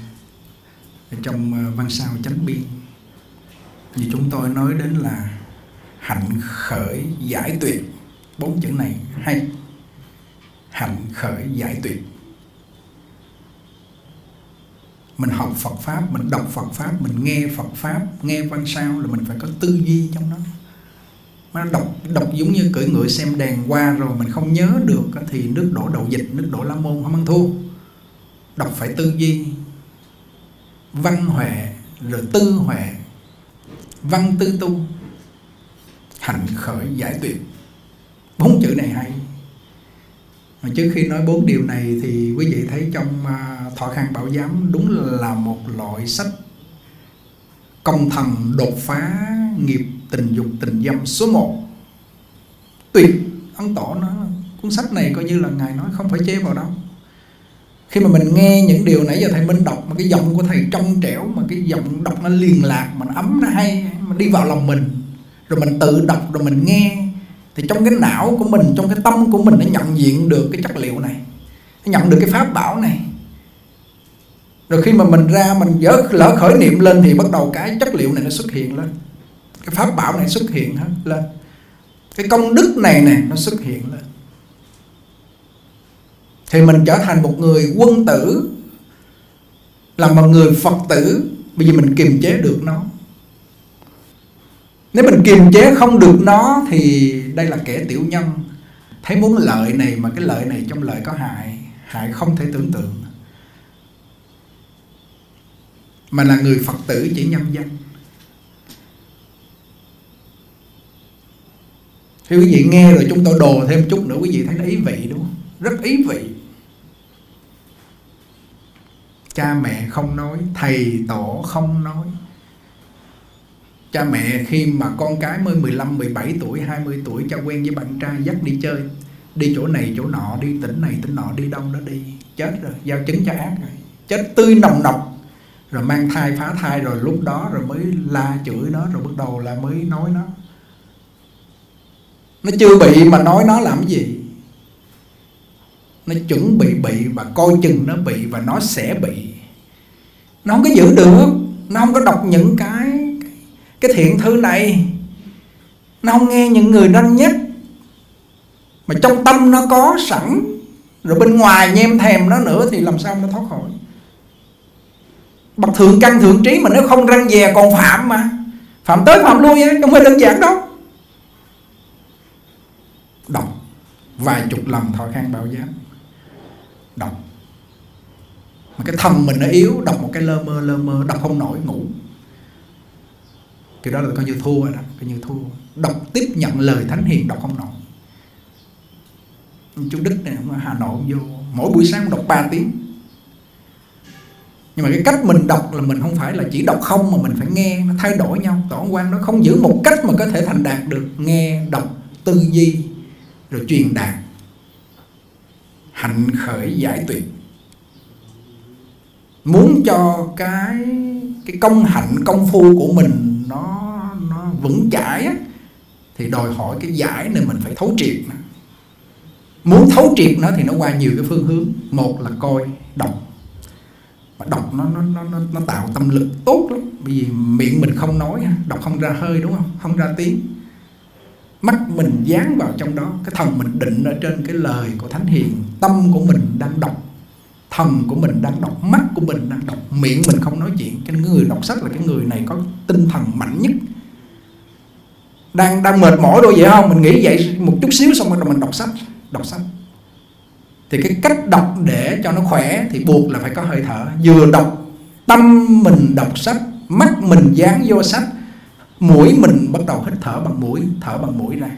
trong văn sao Chánh Biên. Như chúng tôi nói đến là hạnh khởi giải tuyệt. Bốn chữ này hay. Hạnh khởi giải tuyệt. Mình học Phật Pháp, mình đọc Phật Pháp, mình nghe Phật Pháp, nghe văn sao là mình phải có tư duy trong đó. Mà đọc, đọc giống như cưỡi ngựa xem đèn qua rồi mình không nhớ được thì nước đổ đậu dịch, nước đổ lá môn không ăn thua. Đọc phải tư duy, văn huệ rồi tư huệ, văn tư tu, hạnh khởi giải tuyệt. Bốn chữ này hay. Mà trước khi nói bốn điều này thì quý vị thấy trong uh, Thọ Khang Bảo Giám đúng là một loại sách công thần đột phá nghiệp tình dục tình dâm số một. Tuyệt. Ấn Tổ nói cuốn sách này coi như là Ngài nói không phải chê vào đâu. Khi mà mình nghe những điều nãy giờ thầy Minh đọc mà cái giọng của thầy trong trẻo, mà cái giọng đọc nó liền lạc, mà nó ấm, nó hay, mà đi vào lòng mình, rồi mình tự đọc rồi mình nghe, thì trong cái não của mình, trong cái tâm của mình nó nhận diện được cái chất liệu này, nó nhận được cái pháp bảo này. Rồi khi mà mình ra mình dở lỡ khởi niệm lên thì bắt đầu cái chất liệu này nó xuất hiện lên, cái pháp bảo này xuất hiện hết lên, cái công đức này nè nó xuất hiện lên, thì mình trở thành một người quân tử, là một người Phật tử, bởi vì mình kiềm chế được nó. Nếu mình kiềm chế không được nó thì đây là kẻ tiểu nhân. Thấy muốn lợi này mà cái lợi này trong lợi có hại, hại không thể tưởng tượng, mà là người Phật tử chỉ nhân danh. Thì quý vị nghe rồi chúng tôi đồ thêm chút nữa, quý vị thấy nó ý vị đúng không? Rất ý vị. Cha mẹ không nói, thầy tổ không nói. Cha mẹ khi mà con cái mới mười lăm, mười bảy tuổi, hai mươi tuổi cho quen với bạn trai, dắt đi chơi, đi chỗ này chỗ nọ, đi tỉnh này tỉnh nọ, đi đâu đó đi, chết rồi, giao chứng cho ác rồi, chết tươi nồng nọc, rồi mang thai phá thai, rồi lúc đó rồi mới la chửi nó, rồi bắt đầu là mới nói nó. Nó chưa bị mà nói nó làm cái gì? Nó chuẩn bị bị và coi chừng nó bị và nó sẽ bị. Nó không có giữ được, nó không có đọc những cái cái thiện thư này, nó không nghe những người nhanh nhất, mà trong tâm nó có sẵn, rồi bên ngoài nhem thèm nó nữa thì làm sao nó thoát khỏi. Bậc thượng căn thượng trí mà nếu không răng dè còn phạm, mà phạm tới phạm lui ấy, không phải đơn giản đâu. Đọc vài chục lần Thọ Khang Bảo Giám, đọc mà cái thầm mình nó yếu, đọc một cái lơ mơ lơ mơ, đọc không nổi, ngủ. Cái đó là coi như thua rồi đó, coi như thua. Đọc tiếp nhận lời Thánh Hiền đọc không nổi. Chú Đức này ở Hà Nội vô, mỗi buổi sáng đọc ba tiếng. Nhưng mà cái cách mình đọc là mình không phải là chỉ đọc không, mà mình phải nghe, nó thay đổi nhau. Tổ Ông Quang nó không giữ một cách mà có thể thành đạt được. Nghe, đọc, tư duy, rồi truyền đạt. Hạnh khởi giải tuyệt. Muốn cho cái cái công hạnh, công phu của mình nó nó vững chãi á, thì đòi hỏi cái giải này mình phải thấu triệt nó. Muốn thấu triệt nó thì nó qua nhiều cái phương hướng. Một là coi, đọc. Mà đọc nó nó nó nó tạo tâm lực tốt lắm. Bởi vì miệng mình không nói, đọc không ra hơi đúng không? Không ra tiếng. Mắt mình dán vào trong đó, cái thần mình định ở trên cái lời của Thánh Hiền. Tâm của mình đang đọc, thần của mình đang đọc, mắt của mình đang đọc, miệng mình không nói chuyện. Cái người đọc sách là cái người này có tinh thần mạnh nhất. Đang đang mệt mỏi đâu vậy không? Mình nghĩ vậy một chút xíu xong rồi mình đọc sách, đọc sách. Thì cái cách đọc để cho nó khỏe thì buộc là phải có hơi thở. Vừa đọc, tâm mình đọc sách, mắt mình dán vô sách, mũi mình bắt đầu hít thở bằng mũi, thở bằng mũi ra.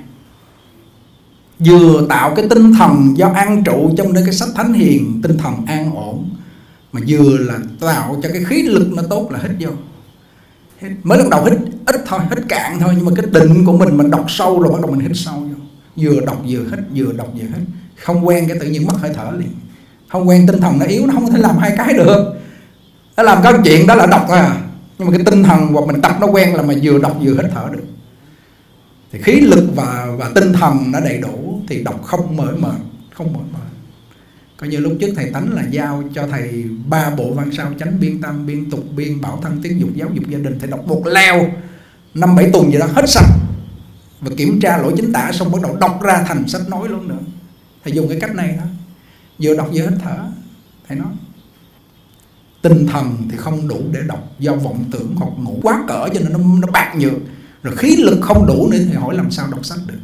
Vừa tạo cái tinh thần do an trụ trong cái sách Thánh Hiền, tinh thần an ổn, mà vừa là tạo cho cái khí lực nó tốt là hít vô. Mới lúc đầu hít ít thôi, hít cạn thôi, nhưng mà cái định của mình mình đọc sâu rồi bắt đầu mình hít sâu vô. Vừa đọc vừa hít, vừa đọc vừa hít. Không quen cái tự nhiên mất hơi thở liền. Không quen, tinh thần nó yếu, nó không có thể làm hai cái được. Nó làm cái chuyện đó là đọc thôi à. Nhưng mà cái tinh thần hoặc mình tập nó quen là mà vừa đọc vừa hít thở được. Thì khí lực và và tinh thần nó đầy đủ thì đọc không mỏi mệt, không mỏi mệt. Coi như lúc trước thầy Tánh là giao cho thầy ba bộ văn sao chánh biên tâm biên tục biên bảo thân tiếng dục giáo dục gia đình, thầy đọc một leo năm bảy tuần gì đó hết sạch và kiểm tra lỗi chính tả, xong bắt đầu đọc ra thành sách nói luôn nữa. Thầy dùng cái cách này đó, vừa đọc vừa hít thở. Thầy nói tinh thần thì không đủ để đọc do vọng tưởng hoặc ngủ quá cỡ cho nên nó, nó bạc nhược, rồi khí lực không đủ nữa thì hỏi làm sao đọc sách được.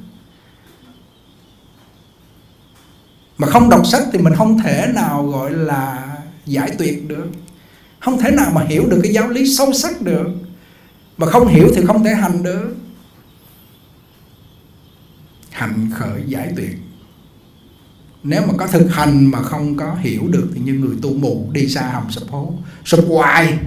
Mà không đọc sách thì mình không thể nào gọi là giải tuyệt được, không thể nào mà hiểu được cái giáo lý sâu sắc được. Mà không hiểu thì không thể hành được. Hành khởi giải tuyệt. Nếu mà có thực hành mà không có hiểu được thì như người tu mù đi xa hầm sụp hố, sụp hoài.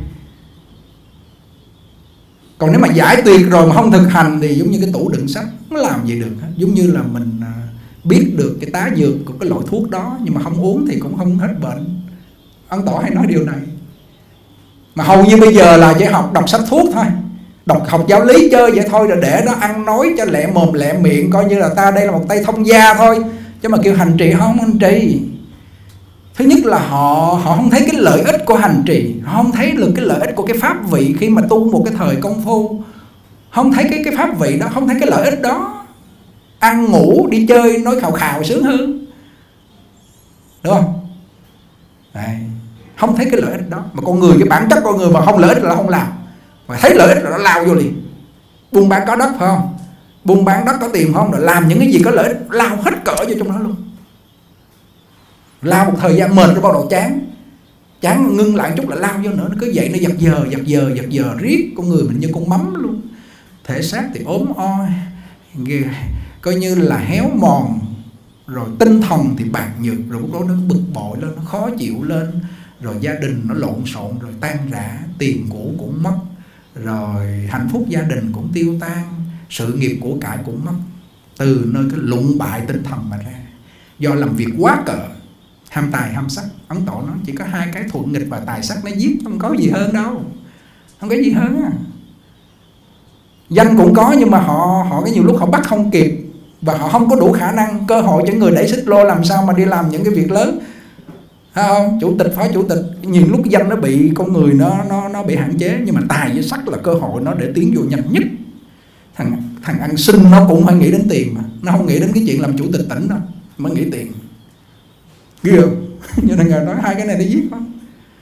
Còn nếu mà giải tuyệt rồi mà không thực hành thì giống như cái tủ đựng sách, nó làm gì được hết. Giống như là mình biết được cái tá dược của cái loại thuốc đó nhưng mà không uống thì cũng không hết bệnh. Ấn Tổ hay nói điều này. Mà hầu như bây giờ là chỉ học đọc sách thuốc thôi, đọc học giáo lý chơi vậy thôi, rồi để nó ăn nói cho lẹ mồm lẹ miệng, coi như là ta đây là một tay thông gia thôi. Chứ mà kêu hành trì không hành trì. Thứ nhất là họ họ không thấy cái lợi ích của hành trì, họ không thấy được cái lợi ích của cái pháp vị khi mà tu một cái thời công phu. Không thấy cái cái pháp vị đó, không thấy cái lợi ích đó. Ăn ngủ đi chơi nói khào khào sướng hơn, đúng không? Đấy. Không thấy cái lợi ích đó. Mà con người, cái bản chất con người mà không lợi ích là không làm, mà thấy lợi ích là nó lao vô liền. Buôn bán có đất phải không? Buôn bán đất có tiền không? Rồi làm những cái gì có lợi ích, lao hết cỡ vô trong đó luôn. Lao một thời gian mệt rồi bắt đầu chán, chán ngưng lại chút là lao vô nữa. Nó cứ vậy, nó giật giờ giật giờ giật giờ riết. Con người mình như con mắm luôn. Thể xác thì ốm oi, coi như là héo mòn. Rồi tinh thần thì bạc nhược. Rồi lúc đó nó bực bội lên, nó khó chịu lên. Rồi gia đình nó lộn xộn, rồi tan rã, tiền của cũng mất, rồi hạnh phúc gia đình cũng tiêu tan, sự nghiệp của cải cũng mất. Từ nơi cái lụng bại tinh thần mà ra, do làm việc quá cỡ, ham tài ham sắc. Ấn Tổ nói chỉ có hai cái thuận nghịch và tài sắc nó giết, không có gì hơn đâu, không có gì hơn á. Danh cũng có nhưng mà họ họ cái nhiều lúc họ bắt không kịp, và họ không có đủ khả năng, cơ hội cho người đẩy xích lô làm sao mà đi làm những cái việc lớn. Thấy không? Chủ tịch, phó chủ tịch, nhiều lúc danh nó bị con người nó nó nó bị hạn chế, nhưng mà tài với sắc là cơ hội nó để tiến vô nhanh nhất. Thằng thằng ăn xin nó cũng phải nghĩ đến tiền mà, nó không nghĩ đến cái chuyện làm chủ tịch tỉnh đâu, mới nghĩ tiền. Ghê không? Cho nên người nói hai cái này để giết không?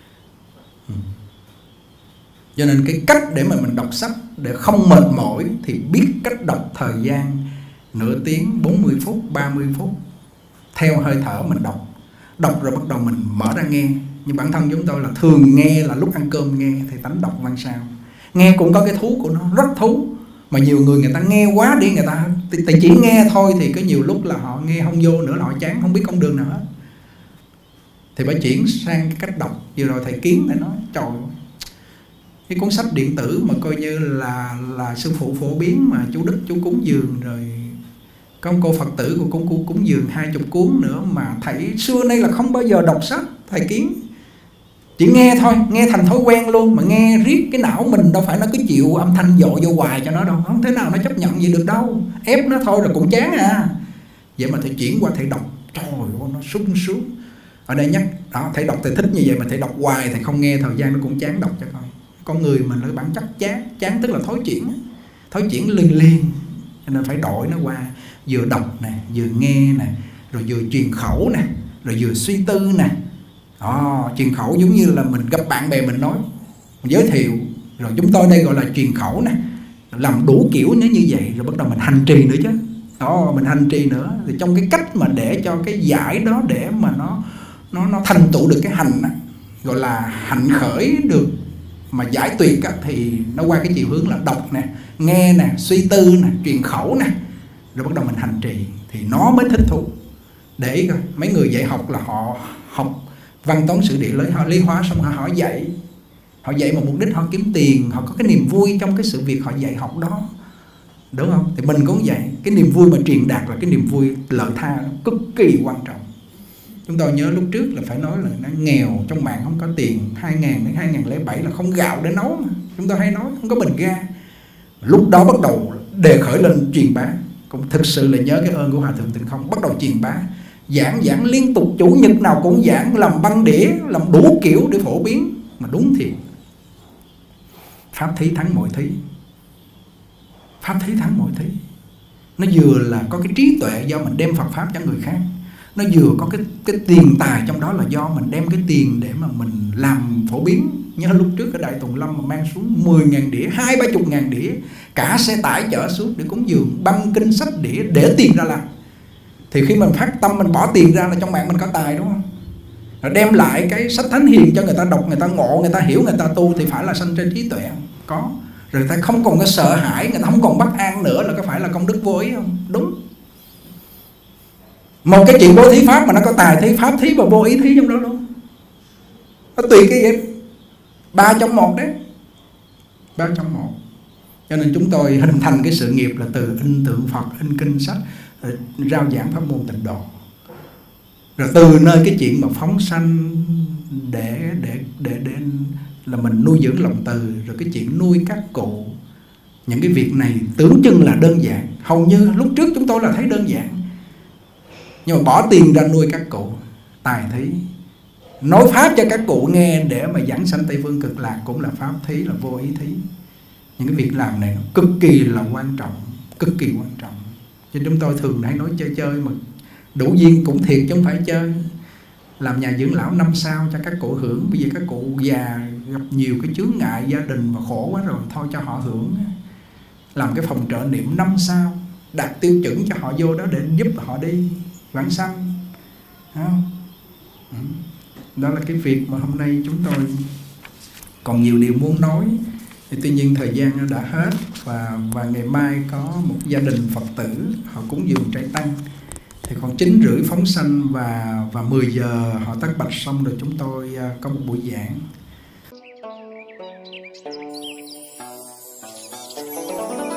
Cho nên cái cách để mà mình đọc sách để không mệt mỏi thì biết cách đọc thời gian nửa tiếng, bốn mươi phút, ba mươi phút, theo hơi thở mình đọc. Đọc rồi bắt đầu mình mở ra nghe. Nhưng bản thân chúng tôi là thường nghe là lúc ăn cơm nghe thì Tánh đọc văn sao. Nghe cũng có cái thú của nó, rất thú. Mà nhiều người người ta nghe quá đi, người ta chỉ nghe thôi thì có nhiều lúc là họ nghe không vô nữa, là họ chán, không biết con đường nào hết. Thì phải chuyển sang cái cách đọc. Vừa rồi thầy Kiến thầy nói, trời, cái cuốn sách điện tử mà coi như là là sư phụ phổ biến, mà chú Đức chú cúng dường, rồi có một cô Phật tử của cũng cúng, cúng dường hai chục cuốn nữa, mà thầy xưa nay là không bao giờ đọc sách. Thầy Kiến chỉ nghe thôi, nghe thành thói quen luôn. Mà nghe riết cái não mình đâu phải nó cứ chịu âm thanh dội vô hoài cho nó đâu, không thế nào nó chấp nhận gì được đâu, ép nó thôi rồi cũng chán à. Vậy mà thầy chuyển qua thầy đọc, trời ơi nó sung sướng. Ở đây nhắc đó, thầy đọc thầy thích như vậy, mà thầy đọc hoài thầy không nghe thời gian nó cũng chán. Đọc cho coi, con người mình là bản chất chán. Chán tức là thói chuyển, thói chuyển liền liền, cho nên phải đổi nó qua. Vừa đọc nè, vừa nghe nè, rồi vừa truyền khẩu nè, rồi vừa suy tư nè. Đó, truyền khẩu giống như là mình gặp bạn bè mình nói, mình giới thiệu. Rồi chúng tôi đây gọi là truyền khẩu nè, làm đủ kiểu nếu như vậy. Rồi bắt đầu mình hành trì nữa chứ. Đó, mình hành trì nữa. Thì trong cái cách mà để cho cái giải đó, để mà nó nó nó thành tựu được cái hành á, gọi là hạnh khởi được, mà giải tuyệt á, thì nó qua cái chiều hướng là đọc nè, nghe nè, suy tư nè, truyền khẩu nè. Rồi bắt đầu mình hành trì thì nó mới thích thú. Để ý coi, mấy người dạy học là họ học văn toán sử địa lý, họ lý hóa xong họ hỏi dạy, Họ dạy một mục đích họ kiếm tiền, họ có cái niềm vui trong cái sự việc họ dạy học đó, đúng không? Thì mình cũng vậy. Cái niềm vui mà truyền đạt là cái niềm vui lợi tha, cực kỳ quan trọng. Chúng tôi nhớ lúc trước là phải nói là nó nghèo, trong mạng không có tiền, hai nghìn đến hai nghìn lẻ bảy là không gạo để nấu mà. Chúng tôi hay nói không có bình ga. Lúc đó bắt đầu đề khởi lên truyền bá. Cũng thực sự là nhớ cái ơn của Hòa Thượng Tịnh Không. Bắt đầu truyền bá, giảng giảng liên tục, chủ nhật nào cũng giảng, làm băng đĩa, làm đủ kiểu để phổ biến. Mà đúng thiệt, pháp thí thắng mọi thí. Pháp thí thắng mọi thí. Nó vừa là có cái trí tuệ do mình đem Phật Pháp cho người khác, nó vừa có cái, cái tiền tài trong đó là do mình đem cái tiền để mà mình làm phổ biến. Nhớ lúc trước cái Đại Tùng Lâm mà mang xuống mười nghìn đĩa, hai ba chục ngàn đĩa, cả xe tải chở xuống để cúng dường, băng kinh sách đĩa để tiền ra làm. Thì khi mình phát tâm mình bỏ tiền ra là trong mạng mình có tài, đúng không? Rồi đem lại cái sách thánh hiền cho người ta đọc, người ta ngộ, người ta hiểu, người ta tu, thì phải là sanh trên trí tuệ không? Có. Rồi người ta không còn có sợ hãi, người ta không còn bất an nữa, là có phải là công đức vô ý không? Đúng. Một cái chuyện bố thí pháp mà nó có tài thí, pháp thí và vô ý thí trong đó luôn. Nó tùy cái gì? Ba trong một đấy. Ba trong một. Cho nên chúng tôi hình thành cái sự nghiệp là từ in tượng Phật, in kinh sách, rao giảng pháp môn Tịnh Độ. Rồi từ nơi cái chuyện mà phóng sanh để để để để là mình nuôi dưỡng lòng từ, rồi cái chuyện nuôi các cụ, những cái việc này tưởng chừng là đơn giản, hầu như lúc trước chúng tôi là thấy đơn giản, nhưng mà bỏ tiền ra nuôi các cụ, tài thí, nói pháp cho các cụ nghe để mà giảng sanh Tây Phương Cực Lạc cũng là pháp thí, là vô ý thí. Những cái việc làm này cực kỳ là quan trọng, cực kỳ quan trọng. Cho nên chúng tôi thường hay nói chơi chơi, mà đủ duyên cũng thiệt chứ không phải chơi. Làm nhà dưỡng lão năm sao cho các cụ hưởng. Bây giờ các cụ già gặp nhiều cái chướng ngại gia đình mà khổ quá rồi, thôi cho họ hưởng. Làm cái phòng trợ niệm năm sao, đạt tiêu chuẩn cho họ vô đó để giúp họ đi vãng sanh. Đó là cái việc mà hôm nay chúng tôi còn nhiều điều muốn nói. Thì tuy nhiên thời gian nó đã hết, và, và ngày mai có một gia đình Phật tử họ cúng dường trai tăng. Thì khoảng chín rưỡi phóng sanh và, và mười giờ họ tất bạch xong rồi chúng tôi có một buổi giảng.